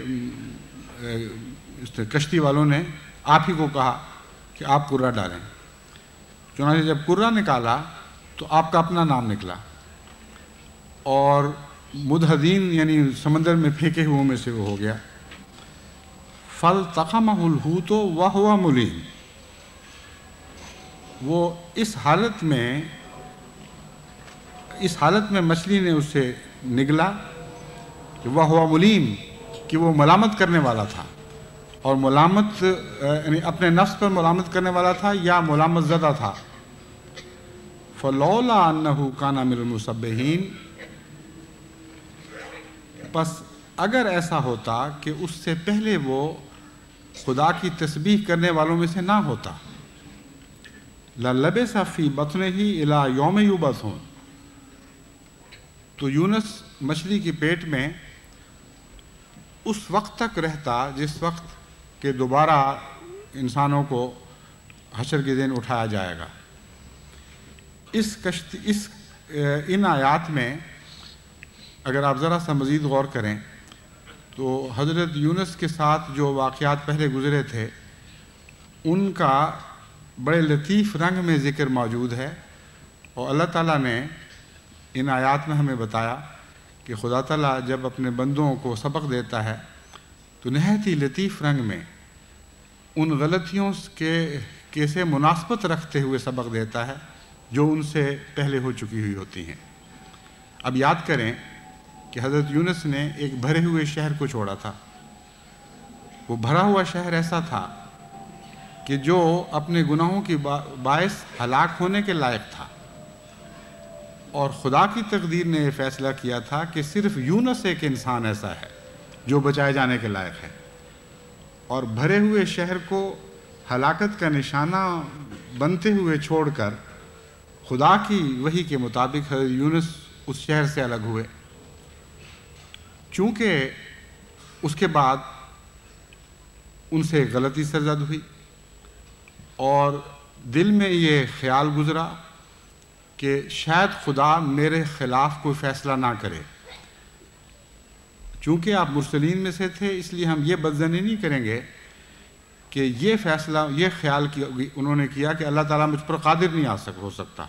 کشتی والوں نے آپ ہی کو کہا کہ آپ قرہ ڈالیں۔ چنانچہ جب قرہ نکالا تو آپ کا اپنا نام نکلا، اور مدحدین یعنی سمندر میں پھینکے ہوئے میں سے وہ ہو گیا۔ فَالْتَقَمَهُ الْحُوتُ وَهُوَ مُلِيمٌ، وہ اس حالت میں مچھلی نے اس سے نگلا کہ وَهُوَ مُلِيمٌ، کہ وہ ملامت کرنے والا تھا، اور ملامت یعنی اپنے نفس پر ملامت کرنے والا تھا یا ملامت زدہ تھا۔ فَلَوْلَا أَنَّهُ كَانَ مِنَ الْمُسَبِّحِينَ، پس اگر ایسا ہوتا کہ اس سے پہلے وہ خدا کی تسبیح کرنے والوں میں سے نہ ہوتا، لَلَبِثَ فِي بَطْنِهِ إِلَىٰ يَوْمِ يُبْعَثُونَ، تو یونس مچھلی کے پیٹ میں اس وقت تک رہتا جس وقت کہ دوبارہ انسانوں کو حشر کے دن اٹھایا جائے گا۔ ان آیات میں اگر آپ ذرا سا مزید غور کریں تو حضرت یونس کے ساتھ جو واقعات پہلے گزرے تھے ان کا بڑے لطیف رنگ میں ذکر موجود ہے، اور اللہ تعالیٰ نے ان آیات میں ہمیں بتایا کہ خدا تعالیٰ جب اپنے بندوں کو سبق دیتا ہے تو نہایت ہی لطیف رنگ میں ان غلطیوں کے سے مناسبت رکھتے ہوئے سبق دیتا ہے جو ان سے پہلے ہو چکی ہوئی ہوتی ہیں۔ اب یاد کریں کہ حضرت یونس نے ایک بھرے ہوئے شہر کو چھوڑا تھا، وہ بھرا ہوا شہر ایسا تھا کہ جو اپنے گناہوں کی باعث ہلاک ہونے کے لائق تھا، اور خدا کی تقدیر نے یہ فیصلہ کیا تھا کہ صرف یونس ایک انسان ایسا ہے جو بچائے جانے کے لائق ہے، اور بھرے ہوئے شہر کو ہلاکت کا نشانہ بنتے ہوئے چھوڑ کر خدا کی وحی کے مطابق حضرت یونس اس شہر سے الگ ہوئے۔ چونکہ اس کے بعد ان سے غلطی سرزد ہوئی اور دل میں یہ خیال گزرا کہ شاید خدا میرے خلاف کوئی فیصلہ نہ کرے، چونکہ آپ مرسلین میں سے تھے اس لیے ہم یہ بدظنی نہیں کریں گے کہ یہ فیصلہ یہ خیال انہوں نے کیا کہ اللہ تعالیٰ مجھ پر قادر نہیں ہو سکتا۔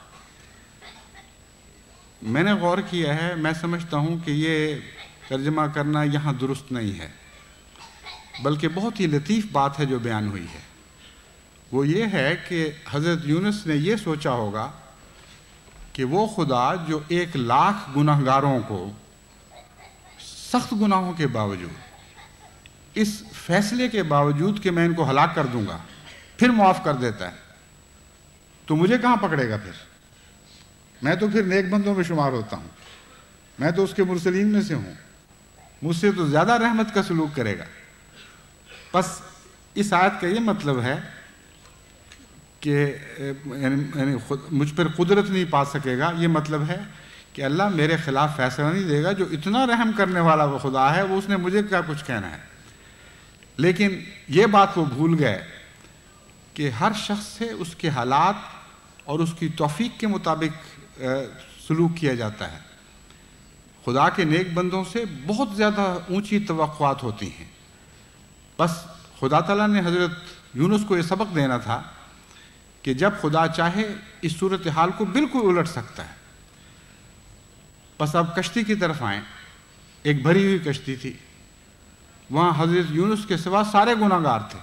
میں نے غور کیا ہے، میں سمجھتا ہوں کہ یہ ترجمہ کرنا یہاں درست نہیں ہے، بلکہ بہت ہی لطیف بات ہے جو بیان ہوئی ہے۔ وہ یہ ہے کہ حضرت یونس نے یہ سوچا ہوگا کہ وہ خدا جو 1,00,000 گناہگاروں کو سخت گناہوں کے باوجود، اس فیصلے کے باوجود کہ میں ان کو ہلاک کر دوں گا، پھر معاف کر دیتا ہے، تو مجھے کہاں پکڑے گا پھر؟ میں تو پھر نیک بندوں میں شمار ہوتا ہوں، میں تو اس کے مرسلین میں سے ہوں، مجھ سے تو زیادہ رحمت کا سلوک کرے گا۔ بس اس آیت کا یہ مطلب ہے کہ یعنی مجھ پر قدرت نہیں پا سکے گا، یہ مطلب ہے کہ اللہ میرے خلاف فیصلہ نہیں دے گا، جو اتنا رحم کرنے والا وہ خدا ہے وہ اس نے مجھے کیا کچھ کہنا ہے۔ لیکن یہ بات وہ بھول گئے کہ ہر شخص سے اس کے حالات اور اس کی توفیق کے مطابق سلوک کیا جاتا ہے۔ خدا کے نیک بندوں سے بہت زیادہ اونچی توقعات ہوتی ہیں۔ بس خدا تعالیٰ نے حضرت یونس کو یہ سبق دینا تھا کہ جب خدا چاہے اس صورتحال کو بالکل الٹ سکتا ہے۔ بس اب کشتی کی طرف آئیں، ایک بھری ہوئی کشتی تھی، وہاں حضرت یونس کے سوا سارے گناہ گار تھے،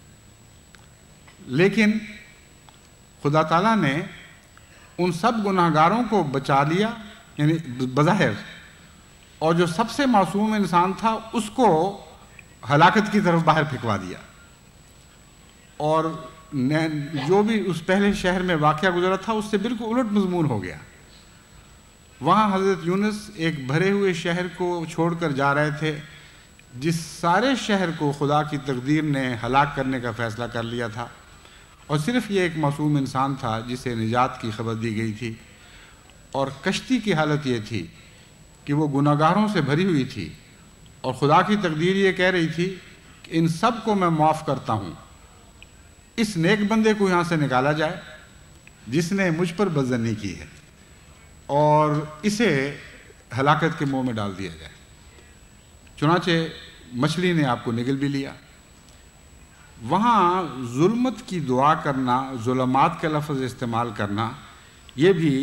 لیکن خدا تعالیٰ نے ان سب گناہ گاروں کو بچا لیا، یعنی بظاہر، اور جو سب سے معصوم انسان تھا اس کو ہلاکت کی طرف باہر پھینکوا دیا۔ اور جو بھی اس پہلے شہر میں واقعہ گزرا تھا اس سے بالکل الٹ مضمون ہو گیا۔ وہاں حضرت یونس ایک بھرے ہوئے شہر کو چھوڑ کر جا رہے تھے، جس سارے شہر کو خدا کی تقدیر نے ہلاک کرنے کا فیصلہ کر لیا تھا، اور صرف یہ ایک معصوم انسان تھا جسے نجات کی خبر دی گئی تھی۔ اور کشتی کی حالت یہ تھی کہ وہ گناہ گاروں سے بھری ہوئی تھی، اور خدا کی تقدیر یہ کہہ رہی تھی کہ ان سب کو میں معاف کرتا ہوں، اس نیک بندے کو یہاں سے نکالا جائے جس نے مجھ پر بدظنی کی ہے، اور اسے ہلاکت کے منہ میں ڈال دیا جائے۔ چنانچہ مچھلی نے آپ کو نگل بھی لیا۔ وہاں ظلمت کی دعا کرنا، ظلمات کا لفظ استعمال کرنا، یہ بھی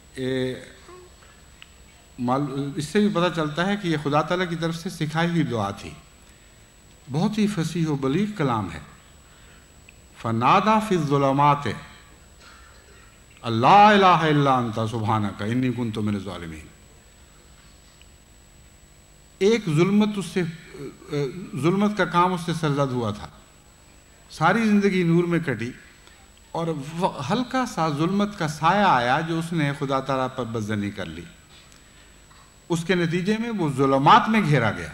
اس سے بھی پتہ چلتا ہے کہ یہ خدا تعالیٰ کی طرف سے سکھائی ہوئی دعا تھی۔ بہت ہی فصیح و بلیغ کلام ہے۔ فنادا فی الظلمات اللہ الہ الا انت سبحانک انی کنت من الظالمین۔ ایک ظلمت کا کام اس سے سرزد ہوا تھا، ساری زندگی نور میں کٹی، اور ہلکا سا ظلمت کا سایہ آیا جو اس نے خدا تعالیٰ پر بدظنی کر لی، اس کے نتیجے میں وہ ظلمات میں گھیرا گیا۔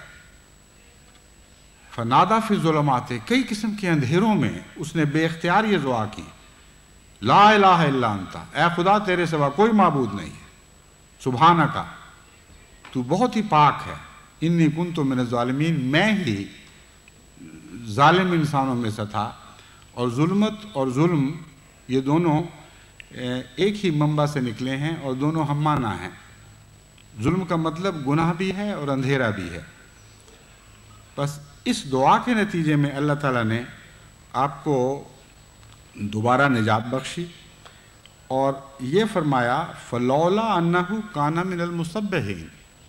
فنادا فی الظلمات، کئی قسم کے اندھیروں میں اس نے بے اختیار یہ دعا کی، لا الہ الا انت، اے خدا تیرے سوا کوئی معبود نہیں ہے، سبحانک، تو بہت ہی پاک ہے، انی کنت من الظالمین، میں ہی ظالم انسانوں میں سے تھا۔ اور ظلمت اور ظلم یہ دونوں ایک ہی منبع سے نکلے ہیں اور دونوں ہم معنی ہیں۔ ظلم کا مطلب گناہ بھی ہے اور اندھیرا بھی ہے۔ بس اس دعا کے نتیجے میں اللہ تعالیٰ نے آپ کو دوبارہ نجات بخشی، اور یہ فرمایا فلولا انہ کان من المسبحین،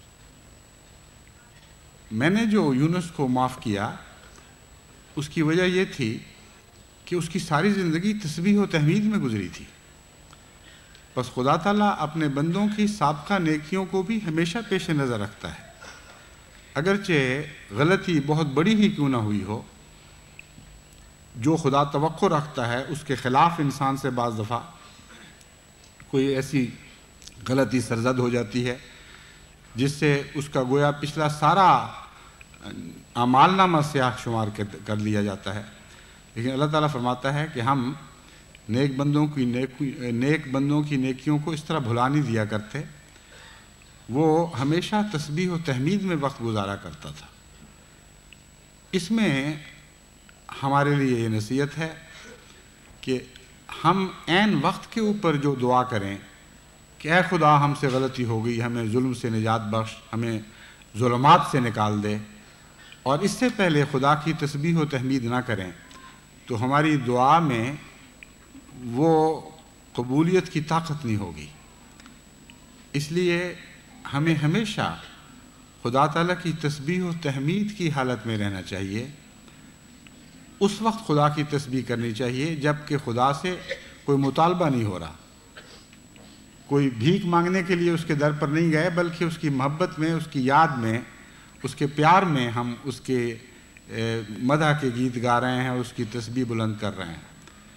میں نے جو یونس کو معاف کیا اس کی وجہ یہ تھی کہ اس کی ساری زندگی تسبیح و تحمید میں گزری تھی۔ بس خدا تعالیٰ اپنے بندوں کی سابقہ نیکیوں کو بھی ہمیشہ پیش نظر رکھتا ہے، اگرچہ غلطی بہت بڑی ہی کیوں نہ ہوئی ہو۔ جو خدا توقع رکھتا ہے اس کے خلاف انسان سے بعض دفعہ کوئی ایسی غلطی سرزد ہو جاتی ہے جس سے اس کا گویا پچھلا سارا اعمال نامہ سیاہ شمار کر لیا جاتا ہے۔ لیکن اللہ تعالیٰ فرماتا ہے کہ ہم نیک بندوں کی نیکیوں کو اس طرح بھلا نہیں دیا کرتے، وہ ہمیشہ تسبیح و تحمید میں وقت گزارا کرتا تھا۔ اس میں ہمارے لیے یہ نصیحت ہے کہ ہم عین وقت کے اوپر جو دعا کریں کہ اے خدا ہم سے غلطی ہو گئی، ہمیں ظلم سے نجات بخش، ہمیں ظلمات سے نکال دے، اور اس سے پہلے خدا کی تسبیح و تحمید نہ کریں تو ہماری دعا میں وہ قبولیت کی طاقت نہیں ہوگی۔ اس لیے ہمیں ہمیشہ خدا تعالیٰ کی تسبیح و تحمید کی حالت میں رہنا چاہیے۔ اس وقت خدا کی تسبیح کرنی چاہیے جب کہ خدا سے کوئی مطالبہ نہیں ہو رہا، کوئی بھیک مانگنے کے لیے اس کے در پر نہیں گئے، بلکہ اس کی محبت میں، اس کی یاد میں، اس کے پیار میں ہم اس کے مدح کے گیت گا رہے ہیں، اس کی تسبیح بلند کر رہے ہیں۔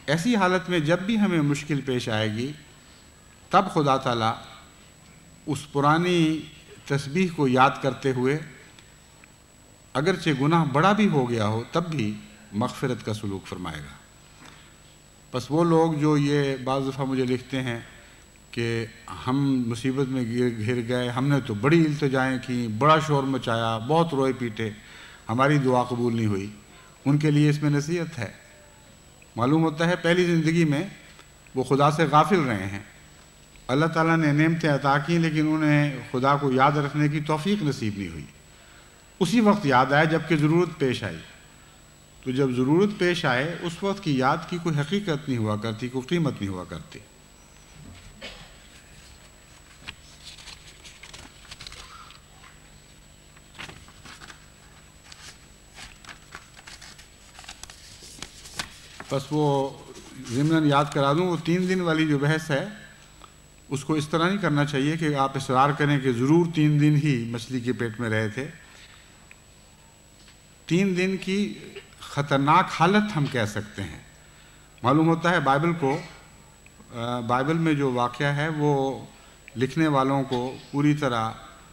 ایسی حالت میں جب بھی ہمیں مشکل پیش آئے گی تب خدا تعالیٰ اس پرانی تسبیح کو یاد کرتے ہوئے اگرچہ گناہ بڑا بھی ہو گیا ہو تب بھی مغفرت کا سلوک فرمائے گا۔ بس وہ لوگ جو یہ بعض دفعہ مجھے لکھتے ہیں کہ ہم مصیبت میں گھر گئے، ہم نے تو بڑی التجائیں کیں، بڑا شور مچایا، بہت روئے پیٹے، ہماری دعا قبول نہیں ہوئی، ان کے لیے اس میں نصیحت ہے۔ معلوم ہوتا ہے پہلی زندگی میں وہ خدا سے غافل رہے ہیں، اللہ تعالیٰ نے نعمتیں عطا کیں لیکن انہیں خدا کو یاد رکھنے کی توفیق نصیب نہیں ہوئی۔ اسی وقت یاد آئے جب کہ ضرورت پیش آئی، تو جب ضرورت پیش آئے اس وقت کی یاد کی کوئی حقیقت نہیں ہوا کرتی، کوئی قیمت نہیں ہوا کرتی۔ بس وہ ضمناً یاد کرا دوں، وہ 3 دن والی جو بحث ہے اس کو اس طرح نہیں کرنا چاہیے کہ آپ اصرار کریں کہ ضرور 3 دن ہی مچھلی کے پیٹ میں رہے تھے۔ 3 دن کی خطرناک حالت ہم کہہ سکتے ہیں۔ معلوم ہوتا ہے بائبل میں جو واقعہ ہے وہ لکھنے والوں کو پوری طرح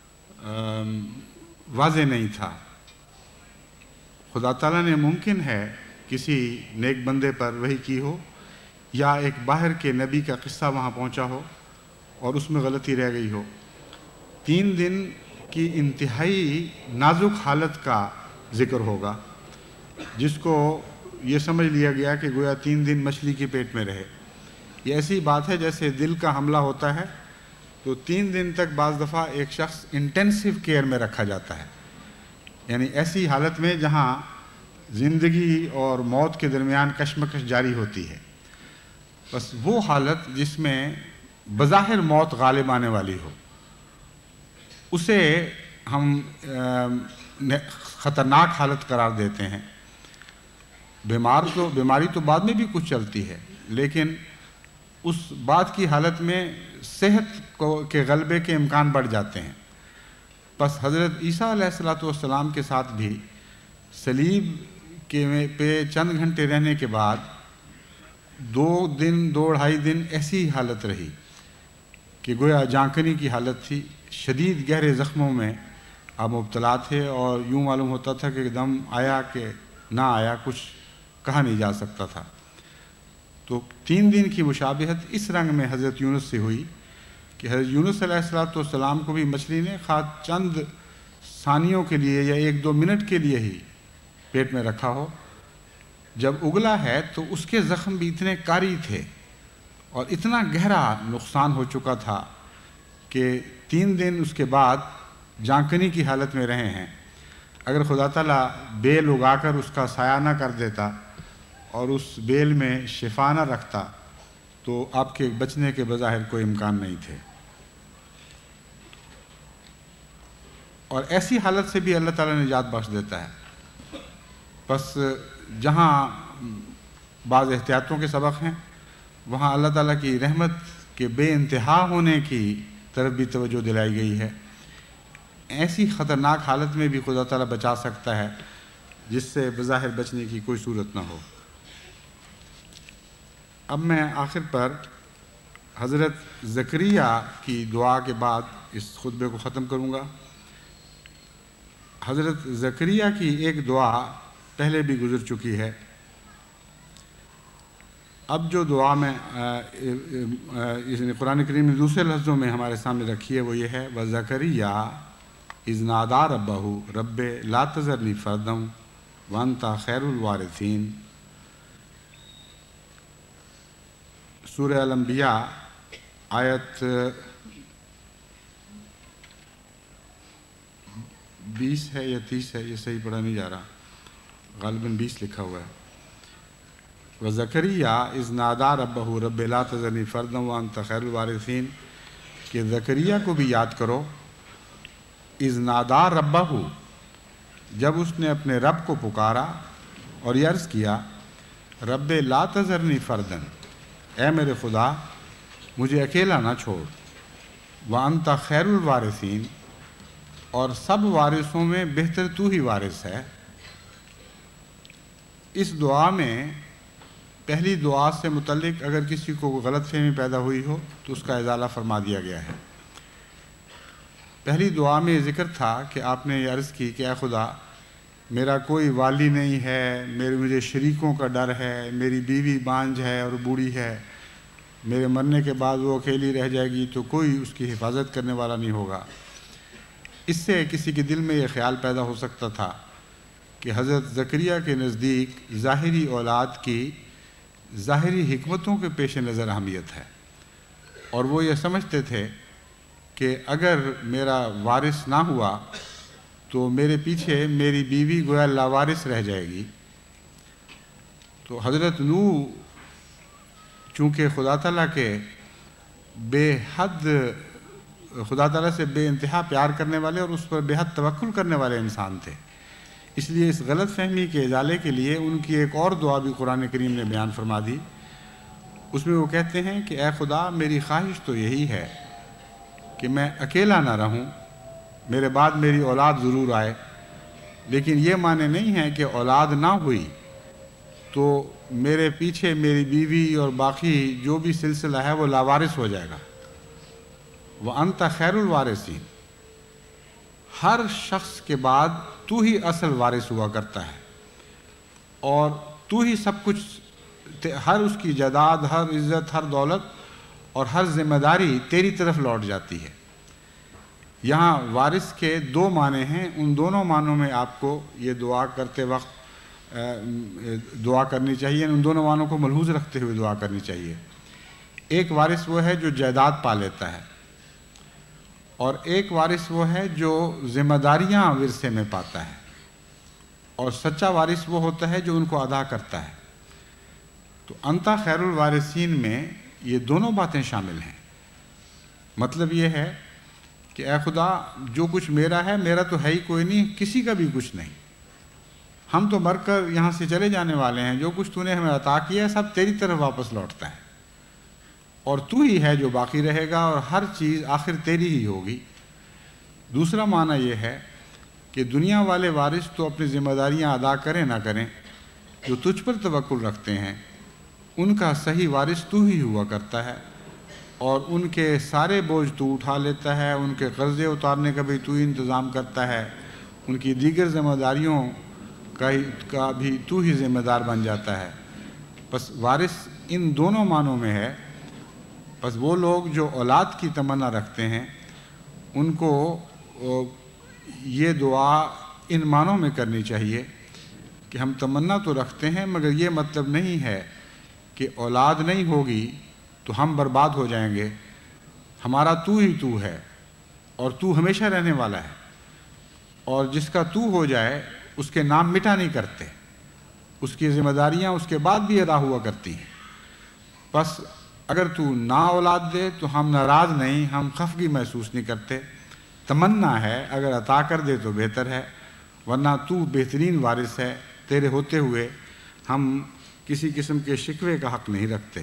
واضح نہیں تھا۔ خدا تعالیٰ نے ممکن ہے کسی نیک بندے پر وحی کی ہو یا ایک باہر کے نبی کا قصہ وہاں پہنچا ہو اور اس میں غلطی رہ گئی ہو۔ 3 دن کی انتہائی نازک حالت کا ذکر ہوگا جس کو یہ سمجھ لیا گیا کہ گویا 3 دن مچھلی کے پیٹ میں رہے۔ یہ ایسی بات ہے جیسے دل کا حملہ ہوتا ہے تو 3 دن تک بعض دفعہ ایک شخص انٹینسیو کیئر میں رکھا جاتا ہے، یعنی ایسی حالت میں جہاں زندگی اور موت کے درمیان کشمکش جاری ہوتی ہے۔ بس وہ حالت جس میں بظاہر موت غالب آنے والی ہو اسے ہم خطرناک حالت قرار دیتے ہیں۔ بیماری تو بعد میں بھی کچھ چلتی ہے، لیکن اس بات کی حالت میں صحت کے غلبے کے امکان بڑھ جاتے ہیں۔ بس حضرت عیسیٰ علیہ السلام کے ساتھ بھی صلیب پہ چند گھنٹے رہنے کے بعد 2.5 دن ایسی حالت رہی کہ گویا جانکنی کی حالت تھی، شدید گہرے زخموں میں آپ مبتلا تھے اور یوں معلوم ہوتا تھا کہ دم آیا کہ نہ آیا، کچھ کہا نہیں جا سکتا تھا۔ تو 3 دن کی مشابہت اس رنگ میں حضرت یونس سے ہوئی کہ حضرت یونس علیہ السلام کو بھی مچھلی نے خواہ چند ثانیوں کے لیے یا 1-2 منٹ کے لیے ہی پیٹ میں رکھا ہو، جب اگلا ہے تو اس کے زخم بھی اتنے کاری تھے اور اتنا گہرا نقصان ہو چکا تھا کہ 3 دن اس کے بعد جانکنی کی حالت میں رہے ہیں۔ اگر خدا تعالیٰ بیل اگا کر اس کا سایہ نہ کر دیتا اور اس بیل میں شفا نہ رکھتا تو آپ کے بچنے کے بظاہر کوئی امکان نہیں تھے۔ اور ایسی حالت سے بھی اللہ تعالیٰ نجات بخش دیتا ہے۔ بس جہاں بعض احتیاطوں کے سبق ہیں وہاں اللہ تعالیٰ کی رحمت کے بے انتہا ہونے کی طرف بھی توجہ دلائی گئی ہے۔ ایسی خطرناک حالت میں بھی خدا تعالیٰ بچا سکتا ہے جس سے بظاہر بچنے کی کوئی صورت نہ ہو۔ اب میں آخر پر حضرت زکریا کی دعا کے بعد اس خطبے کو ختم کروں گا۔ حضرت زکریا کی ایک دعا پہلے بھی گزر چکی ہے۔ اب جو دعا میں قرآن کریم نے دوسرے لفظوں میں ہمارے سامنے رکھی ہے وہ یہ ہے وَزَكَرِيَّا إِذْ نَادَىٰ رَبَّهُ رَبِّ لَا تَذَرْنِي فَرْدًا وَأَنْتَ خَيْرُ الْوَارِثِينَ۔ سورہ الانبیاء آیت 20 ہے یا 30 ہے، یہ صحیح پڑھا نہیں جا رہا، غالباً 20 لکھا ہوا ہے۔ وَزَكَرِيَّا إِذْ نَادَىٰ رَبَّهُ رَبِّ لَا تَذَرْنِي فَرْدًا وَأَنْتَ خَيْرُ الْوَارِثِينَ کہ زکریا کو بھی یاد کرو۔ اِذْ نَادَىٰ رَبَّهُ جب اس نے اپنے رب کو پکارا اور یہ عرض کیا رب لا تذرنی فردن، اے میرے خدا مجھے اکیلا نہ چھوڑ، وَأَنْتَ خَيْرُ الْوَارِثِينَ اور سب وارثوں میں بہتر تو ہی وارث ہے۔ اس دعا میں پہلی دعا سے متعلق اگر کسی کو غلط فہمی پیدا ہوئی ہو تو اس کا ازالہ فرما دیا گیا ہے۔ پہلی دعا میں یہ ذکر تھا کہ آپ نے یہ عرض کی کہ اے خدا میرا کوئی والی نہیں ہے، مجھے شریکوں کا ڈر ہے، میری بیوی بانجھ ہے اور بوڑھی ہے، میرے مرنے کے بعد وہ اکیلی رہ جائے گی تو کوئی اس کی حفاظت کرنے والا نہیں ہوگا۔ اس سے کسی کے دل میں یہ خیال پیدا ہو سکتا تھا کہ حضرت زکریا کے نزدیک ظاہری اولاد کی ظاہری حکمتوں کے پیش نظر اہمیت ہے، اور وہ یہ سمجھتے تھے کہ اگر میرا وارث نہ ہوا تو میرے پیچھے میری بیوی گویا لاوارث رہ جائے گی۔ تو حضرت نوح چونکہ خدا تعالیٰ سے بے انتہا پیار کرنے والے اور اس پر بے حد توکل کرنے والے انسان تھے، اس لیے اس غلط فہمی کے ازالے کے لیے ان کی ایک اور دعا بھی قرآن کریم نے بیان فرما دی۔ اس میں وہ کہتے ہیں کہ اے خدا میری خواہش تو یہی ہے کہ میں اکیلا نہ رہوں، میرے بعد میری اولاد ضرور آئے، لیکن یہ معنی نہیں ہے کہ اولاد نہ ہوئی تو میرے پیچھے میری بیوی اور باقی جو بھی سلسلہ ہے وہ لاوارث ہو جائے گا۔ وَأَنْتَ خَيْرُ الْوَارِثِينَ، ہر شخص کے بعد تو ہی اصل وارث ہوا کرتا ہے، اور تو ہی سب کچھ، ہر اس کی جائیداد، ہر عزت، ہر دولت اور ہر ذمہ داری تیری طرف لوٹ جاتی ہے۔ یہاں وارث کے دو معنی ہیں، ان دونوں معنوں میں آپ کو یہ دعا کرتے وقت دعا کرنی چاہیے، ان دونوں معنوں کو ملحوظ رکھتے ہوئے دعا کرنی چاہیے۔ ایک وارث وہ ہے جو جائیداد پا لیتا ہے، اور ایک وارث وہ ہے جو ذمہ داریاں ورثے میں پاتا ہے، اور سچا وارث وہ ہوتا ہے جو ان کو ادا کرتا ہے۔ تو انتا خیر الوارثین میں یہ دونوں باتیں شامل ہیں۔ مطلب یہ ہے کہ اے خدا جو کچھ میرا ہے، میرا تو ہے ہی کوئی نہیں، کسی کا بھی کچھ نہیں، ہم تو مر کر یہاں سے چلے جانے والے ہیں، جو کچھ تو نے ہمیں عطا کیا ہے سب تیری طرف واپس لوٹتا ہے، اور تو ہی ہے جو باقی رہے گا، اور ہر چیز آخر تیری ہی ہوگی۔ دوسرا معنی یہ ہے کہ دنیا والے وارث تو اپنی ذمہ داریاں ادا کریں نہ کریں، جو تجھ پر توکل رکھتے ہیں ان کا صحیح وارث تو ہی ہوا کرتا ہے، اور ان کے سارے بوجھ تو اٹھا لیتا ہے، ان کے قرضے اتارنے کا بھی تو ہی انتظام کرتا ہے، ان کی دیگر ذمہ داریوں کا بھی تو ہی ذمہ دار بن جاتا ہے۔ بس وارث ان دونوں معنوں میں ہے۔ بس وہ لوگ جو اولاد کی تمنا رکھتے ہیں ان کو یہ دعا ان معنوں میں کرنی چاہیے کہ ہم تمنا تو رکھتے ہیں، مگر یہ مطلب نہیں ہے کہ اولاد نہیں ہوگی تو ہم برباد ہو جائیں گے، ہمارا تو ہی تو ہے، اور تو ہمیشہ رہنے والا ہے، اور جس کا تو ہو جائے اس کے نام مٹا نہیں کرتے، اس کی ذمہ داریاں اس کے بعد بھی ادا ہوا کرتی ہیں۔ بس اگر تو نہ اولاد دے تو ہم ناراض نہیں، ہم خفگی محسوس نہیں کرتے، تمنا ہے اگر عطا کر دے تو بہتر ہے، ورنہ تو بہترین وارث ہے، تیرے ہوتے ہوئے ہم کسی قسم کے شکوے کا حق نہیں رکھتے۔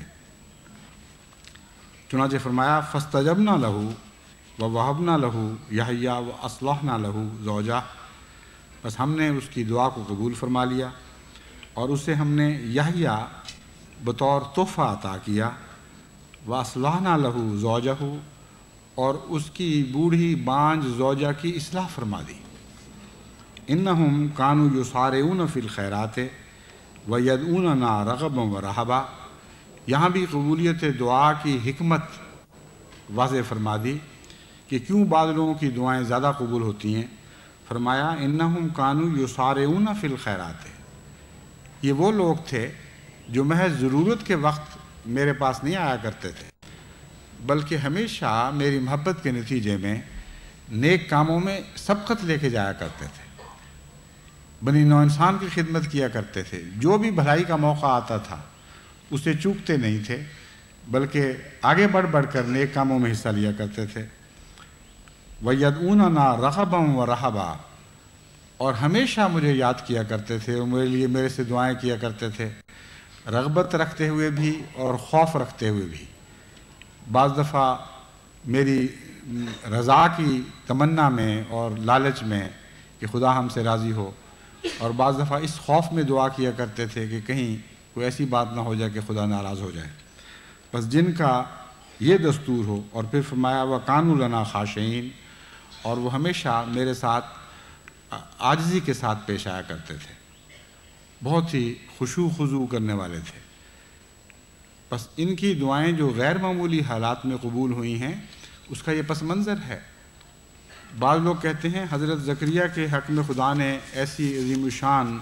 چنانچہ فرمایا فَاسْتَجَبْنَا لَهُ وَوَهَبْنَا لَهُ يَحْيَىٰ وَأَصْلَحْنَا لَهُ زَوْجَهُ، بس ہم نے اس کی دعا کو قبول فرما لیا اور اسے ہم نے یحییٰ بطور تحفہ عطا کیا، وَأَصْلَحْنَا لَهُ زَوْجَهُ، اور اس کی بوڑھی بانجھ زوجہ کی اصلاح فرما دی۔ إِنَّهُمْ كَانُوا يُسَارِعُونَ فِي الْخَيْرَاتِ وَيَدْعُونَنَا رَغَبًا وَرَهَبًا، یہاں بھی قبولیت دعا کی حکمت واضح فرما دی کہ کیوں بعض لوگوں کی دعائیں زیادہ قبول ہوتی ہیں۔ فرمایا إِنَّهُمْ كَانُوا يُسَارِعُونَ فِي الْخَيْرَاتِ، یہ وہ لوگ تھے جو محض ضرورت کے وقت میرے پاس نہیں آیا کرتے تھے، بلکہ ہمیشہ میری محبت کے نتیجے میں نیک کاموں میں سبقت لے کے جایا کرتے تھے، بنی نوع انسان کی خدمت کیا کرتے تھے، جو بھی بھلائی کا موقع آتا تھا اسے چوکتے نہیں تھے، بلکہ آگے بڑھ بڑھ کر نیک کاموں میں حصہ لیا کرتے تھے۔ وَيَدْعُونَنَا رَغَبًا وَرَهَبًا، اور ہمیشہ مجھے یاد کیا کرتے تھے اور میرے سے دعائیں کیا کرتے تھے، رغبت رکھتے ہوئے بھی اور خوف رکھتے ہوئے بھی۔ بعض دفعہ میری رضا کی تمنا میں اور لالچ میں کہ خدا ہم سے راضی ہو، اور بعض دفعہ اس خوف میں دعا کیا کرتے تھے کہ کہیں کوئی ایسی بات نہ ہو جائے کہ خدا ناراض ہو جائے۔ بس جن کا یہ دستور ہو، اور پھر فرمایا وَقَانُوا لَنَا خَاشِعِينَ، اور وہ ہمیشہ میرے ساتھ عاجزی کے ساتھ پیش آیا کرتے تھے، بہت ہی خشوع خضوع کرنے والے تھے۔ بس ان کی دعائیں جو غیر معمولی حالات میں قبول ہوئی ہیں، اس کا یہ پس منظر ہے۔ بعض لوگ کہتے ہیں حضرت زکریا کے حق میں خدا نے ایسی عظیم الشان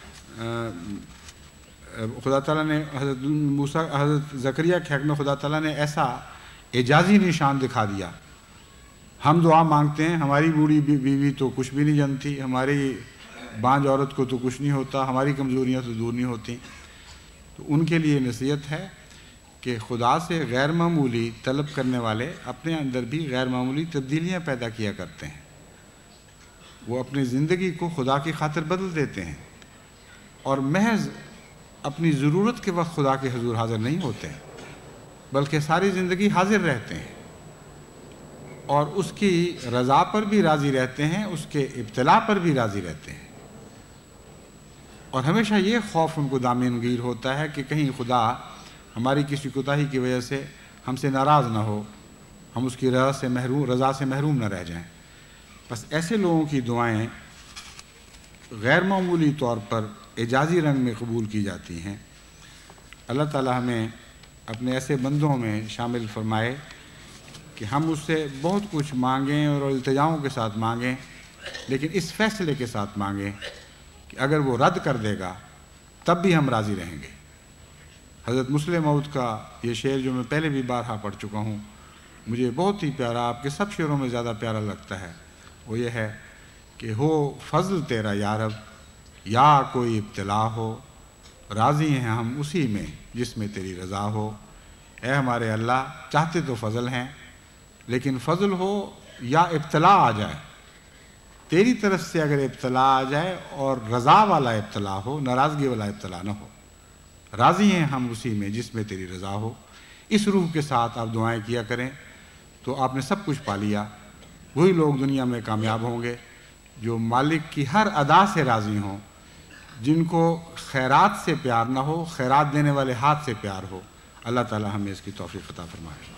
خدا تعالیٰ نے حضرت زکریا کے حق میں خدا تعالیٰ نے ایسا اعجازی نشان دکھا دیا۔ ہم دعا مانگتے ہیں، ہماری بوڑھی بیوی تو کچھ بھی نہیں جانتی، ہماری بانجھ عورت کو تو کچھ نہیں ہوتا، ہماری کمزوریاں تو دور نہیں ہوتی۔ تو ان کے لیے نصیحت ہے کہ خدا سے غیر معمولی طلب کرنے والے اپنے اندر بھی غیر معمولی تبدیلیاں پیدا کیا کرتے ہیں۔ وہ اپنی زندگی کو خدا کی خاطر بدل دیتے ہیں، اور محض اپنی ضرورت کے وقت خدا کے حضور حاضر نہیں ہوتے، بلکہ ساری زندگی حاضر رہتے ہیں، اور اس کی رضا پر بھی راضی رہتے ہیں، اس کے ابتلا پر بھی راضی رہتے ہیں۔ اور ہمیشہ یہ خوف ان کو دامن گیر ہوتا ہے کہ کہیں خدا ہماری کسی کوتاہی کی وجہ سے ہم سے ناراض نہ ہو، ہم اس کی رضا سے محروم نہ رہ جائیں۔ بس ایسے لوگوں کی دعائیں غیر معمولی طور پر اعجازی رنگ میں قبول کی جاتی ہیں۔ اللہ تعالیٰ ہمیں اپنے ایسے بندوں میں شامل فرمائے کہ ہم اس سے بہت کچھ مانگیں اور التجاؤں کے ساتھ مانگیں، لیکن اس فیصلے کے ساتھ مانگیں کہ اگر وہ رد کر دے گا تب بھی ہم راضی رہیں گے۔ حضرت مسلم موعود کا یہ شعر جو میں پہلے بھی بارہا پڑھ چکا ہوں، مجھے بہت ہی پیارا، آپ کے سب شعروں میں زیادہ پیارا لگتا ہے۔ وہ یہ ہے کہ ہو فضل تیرا یا رب، یا کوئی ابتلا ہو، راضی ہیں ہم اسی میں جس میں تیری رضا ہو۔ اے ہمارے اللہ، چاہتے تو فضل ہیں، لیکن فضل ہو یا ابتلا آ جائے، تیری طرف سے اگر ابتلا آ جائے اور رضا والا ابتلا ہو، ناراضگی والا ابتلا نہ ہو، راضی ہیں ہم اسی میں جس میں تیری رضا ہو۔ اس روح کے ساتھ آپ دعائیں کیا کریں تو آپ نے سب کچھ پا لیا۔ وہی لوگ دنیا میں کامیاب ہوں گے جو مالک کی ہر ادا سے راضی ہوں، جن کو خیرات سے پیار نہ ہو، خیرات دینے والے ہاتھ سے پیار ہو۔ اللہ تعالی ہمیں اس کی توفیق عطا فرمائے۔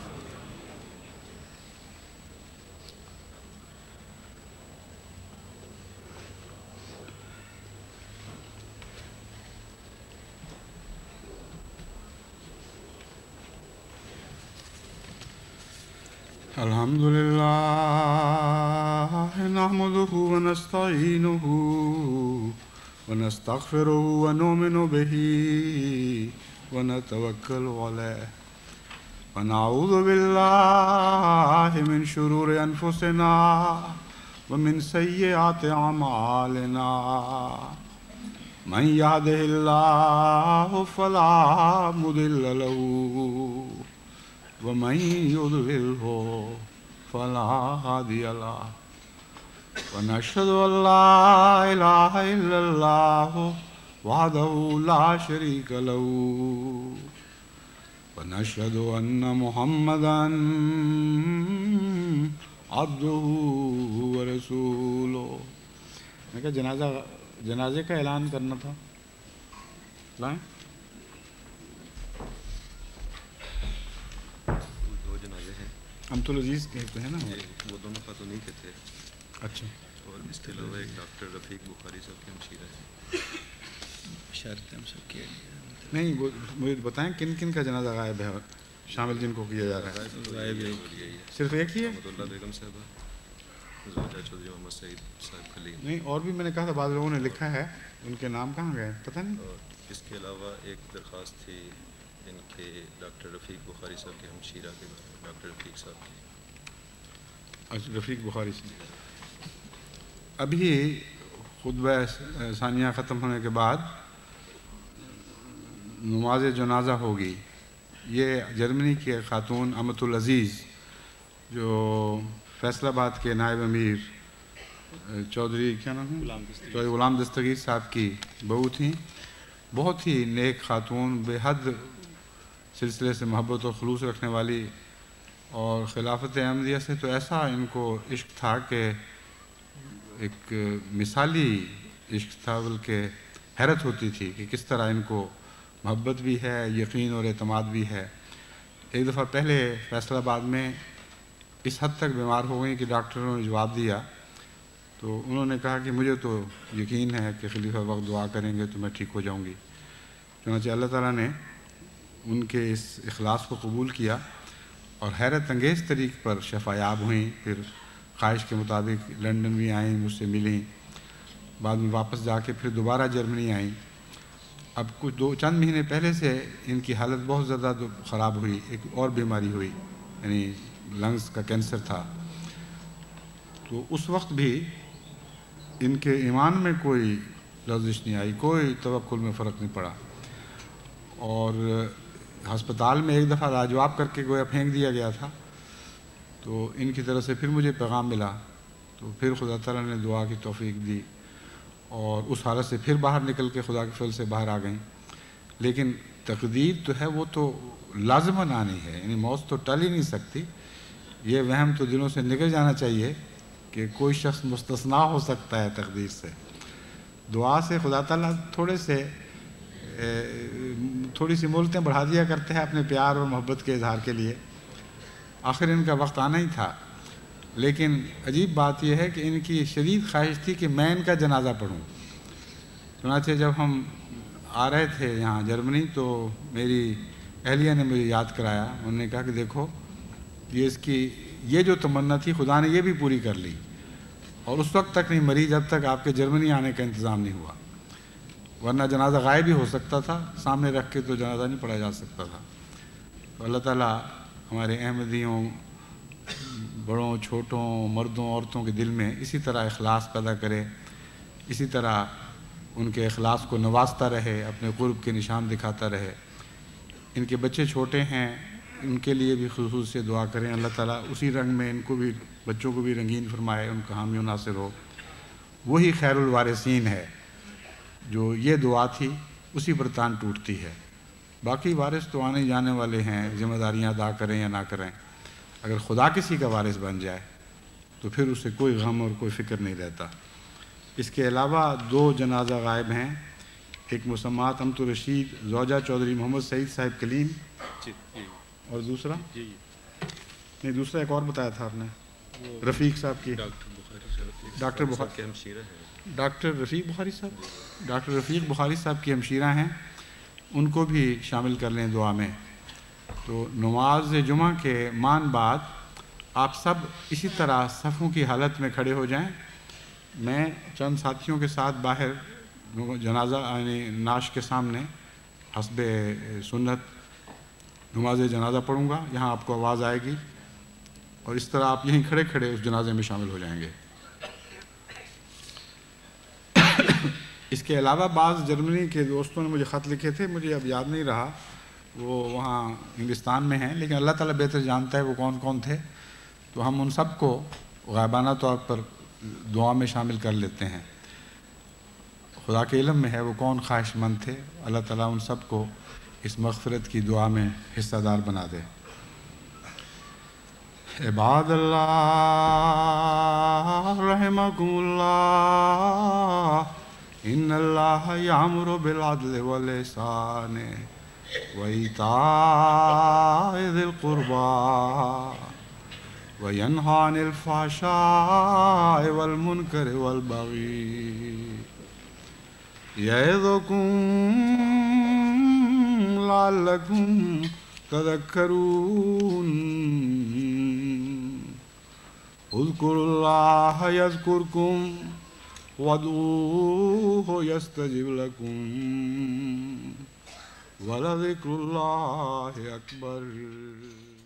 الحمد للہ نحمده ونستعینه ونستغفره ونؤمن به ونتوکل علیہ ونعوذ باللہ من شرور انفسنا ومن سیئات اعمالنا من یهده اللہ فلا مضل له ومن يضلله فلا هادي له ونشهد أن لا إله إلا الله وحده لا شريك له ونشهد أن محمدا عبده ورسوله۔ میں کہا جنازے کا اعلان کرنا تھا، لائیں؟ امت العزیز کہتے ہیں نا، وہ دونوں خاتونی کے تھے۔ اچھا، اور اس کے علاوہ ایک ڈاکٹر رفیق بخاری صاحب کے ہمشیرہ ہیں۔ شرط ہم سب کے نہیں، وہ مجھے بتائیں کن کن کا جنازہ غائب ہے شامل جن کو کیا جا رہا ہے؟ غائب ہے صرف ایک ہی ہے؟ محمد اللہ بیگم صاحبہ، زوجہ چودھری محمد سعید صاحب کلیم۔ نہیں، اور بھی میں نے کہا تھا بعض لوگوں نے لکھا ہے، ان کے نام کہاں گئے پتہ نہیں۔ اور اس کے علاوہ ایک درخواست تھی ان کے ڈاکٹر رفیق بخاری صاحب کے ہمشیرہ کے بارے میں، ڈاکٹر رفیق صاحب کی۔ اچھا، رفیق بخاری سے ابھی خطبہ ثانیہ ختم ہونے کے بعد نماز جنازہ ہوگی۔ یہ جرمنی کے خاتون امت العزیز جو فیصل آباد کے نائب امیر چودھری کیا نام ہے، چودھری غلام دستگیر صاحب کی بہو تھیں۔ بہت ہی نیک خاتون، بے حد سلسلے سے محبت اور خلوص رکھنے والی، اور خلافت احمدیہ سے تو ایسا ان کو عشق تھا کہ ایک مثالی عشق تھا، بلکہ حیرت ہوتی تھی کہ کس طرح ان کو محبت بھی ہے، یقین اور اعتماد بھی ہے۔ ایک دفعہ پہلے فیصل آباد میں اس حد تک بیمار ہو گئیں کہ ڈاکٹروں نے جواب دیا، تو انہوں نے کہا کہ مجھے تو یقین ہے کہ خلیفہ وقت دعا کریں گے تو میں ٹھیک ہو جاؤں گی۔ چنانچہ اللہ تعالیٰ نے ان کے اس اخلاص کو قبول کیا اور حیرت انگیز طریق پر شفا یاب ہوئیں۔ پھر خواہش کے مطابق لنڈن بھی آئیں، مجھ سے ملیں، بعد میں واپس جا کے پھر دوبارہ جرمنی آئیں۔ اب کچھ چند مہینے پہلے سے ان کی حالت بہت زیادہ خراب ہوئی، ایک اور بیماری ہوئی، یعنی لنگز کا کینسر تھا۔ تو اس وقت بھی ان کے ایمان میں کوئی لرزش نہیں آئی، کوئی توکل میں فرق نہیں پڑا، اور ہسپتال میں ایک دفعہ لاجواب کر کے گویا پھینک دیا گیا تھا۔ تو ان کی طرف سے پھر مجھے پیغام ملا، تو پھر خدا تعالیٰ نے دعا کی توفیق دی اور اس حالت سے پھر باہر نکل کے خدا کے فضل سے باہر آ گئیں۔ لیکن تقدیر تو ہے، وہ تو لازماً آنی ہے، یعنی موت تو ٹل ہی نہیں سکتی۔ یہ وہم تو دلوں سے نکل جانا چاہیے کہ کوئی شخص مستثنا ہو سکتا ہے تقدیر سے۔ دعا سے خدا تعالیٰ تھوڑی سی مہلتیں بڑھا دیا کرتے ہیں اپنے پیار اور محبت کے اظہار کے لیے۔ آخر ان کا وقت آنا ہی تھا، لیکن عجیب بات یہ ہے کہ ان کی شدید خواہش تھی کہ میں ان کا جنازہ پڑھوں۔ چنانچہ جب ہم آ رہے تھے یہاں جرمنی تو میری اہلیہ نے مجھے یاد کرایا، انہوں نے کہا کہ دیکھو یہ جو تمنا تھی خدا نے یہ بھی پوری کر لی، اور اس وقت تک نہیں مری جب تک آپ کے جرمنی آنے کا انتظام نہیں ہوا، ورنہ جنازہ غائب بھی ہو سکتا تھا، سامنے رکھ کے تو جنازہ نہیں پڑھا جا سکتا تھا۔ تو اللہ تعالیٰ ہمارے احمدیوں، بڑوں چھوٹوں، مردوں عورتوں کے دل میں اسی طرح اخلاص پیدا کرے، اسی طرح ان کے اخلاص کو نوازتا رہے، اپنے قرب کے نشان دکھاتا رہے۔ ان کے بچے چھوٹے ہیں، ان کے لیے بھی خصوص سے دعا کریں، اللہ تعالیٰ اسی رنگ میں ان کو بھی، بچوں کو بھی رنگین فرمائے، ان کا حامی و ناصر ہو۔ وہی خیر الوارثین ہے، جو یہ دعا تھی اسی پر تان ٹوٹتی ہے۔ باقی وارث تو آنے جانے والے ہیں، ذمہ داریاں ادا کریں یا نہ کریں۔ اگر خدا کسی کا وارث بن جائے تو پھر اسے کوئی غم اور کوئی فکر نہیں رہتا۔ اس کے علاوہ 2 جنازہ غائب ہیں، ایک مسمات امت الرشید زوجہ چودھری محمد سعید صاحب کلیم، اور دوسرا نہیں، دوسرا ایک اور بتایا تھا آپ نے، رفیق صاحب کی، ڈاکٹر رفیق بخاری صاحب، ڈاکٹر رفیق بخاری صاحب کی ہمشیرہ ہیں، ان کو بھی شامل کر لیں دعا میں۔ تو نماز جمعہ کے مان بعد آپ سب اسی طرح صفوں کی حالت میں کھڑے ہو جائیں۔ میں چند ساتھیوں کے ساتھ باہر جنازہ یعنی نعش کے سامنے حسب سنت نماز جنازہ پڑھوں گا، یہاں آپ کو آواز آئے گی، اور اس طرح آپ یہیں کھڑے کھڑے اس جنازے میں شامل ہو جائیں گے۔ اس کے علاوہ بعض جرمنی کے دوستوں نے مجھے خط لکھے تھے، مجھے اب یاد نہیں رہا، وہ وہاں انگلستان میں ہیں، لیکن اللہ تعالیٰ بہتر جانتا ہے وہ کون کون تھے، تو ہم ان سب کو غائبانہ طور پر دعا میں شامل کر لیتے ہیں۔ خدا کے علم میں ہے وہ کون خواہش مند تھے، اللہ تعالیٰ ان سب کو اس مغفرت کی دعا میں حصہ دار بنا دے۔ عباد اللہ رحمکم اللہ، ان اللہ یامر بالعدل والاحسان وایتاء ذی القربى وینہی عن الفحشاء والمنکر والبغی یعظکم لعلکم تذکرون۔ اذکروا اللہ یذکرکم وادعوہ یستجب لکم ولذکر اللہ اکبر۔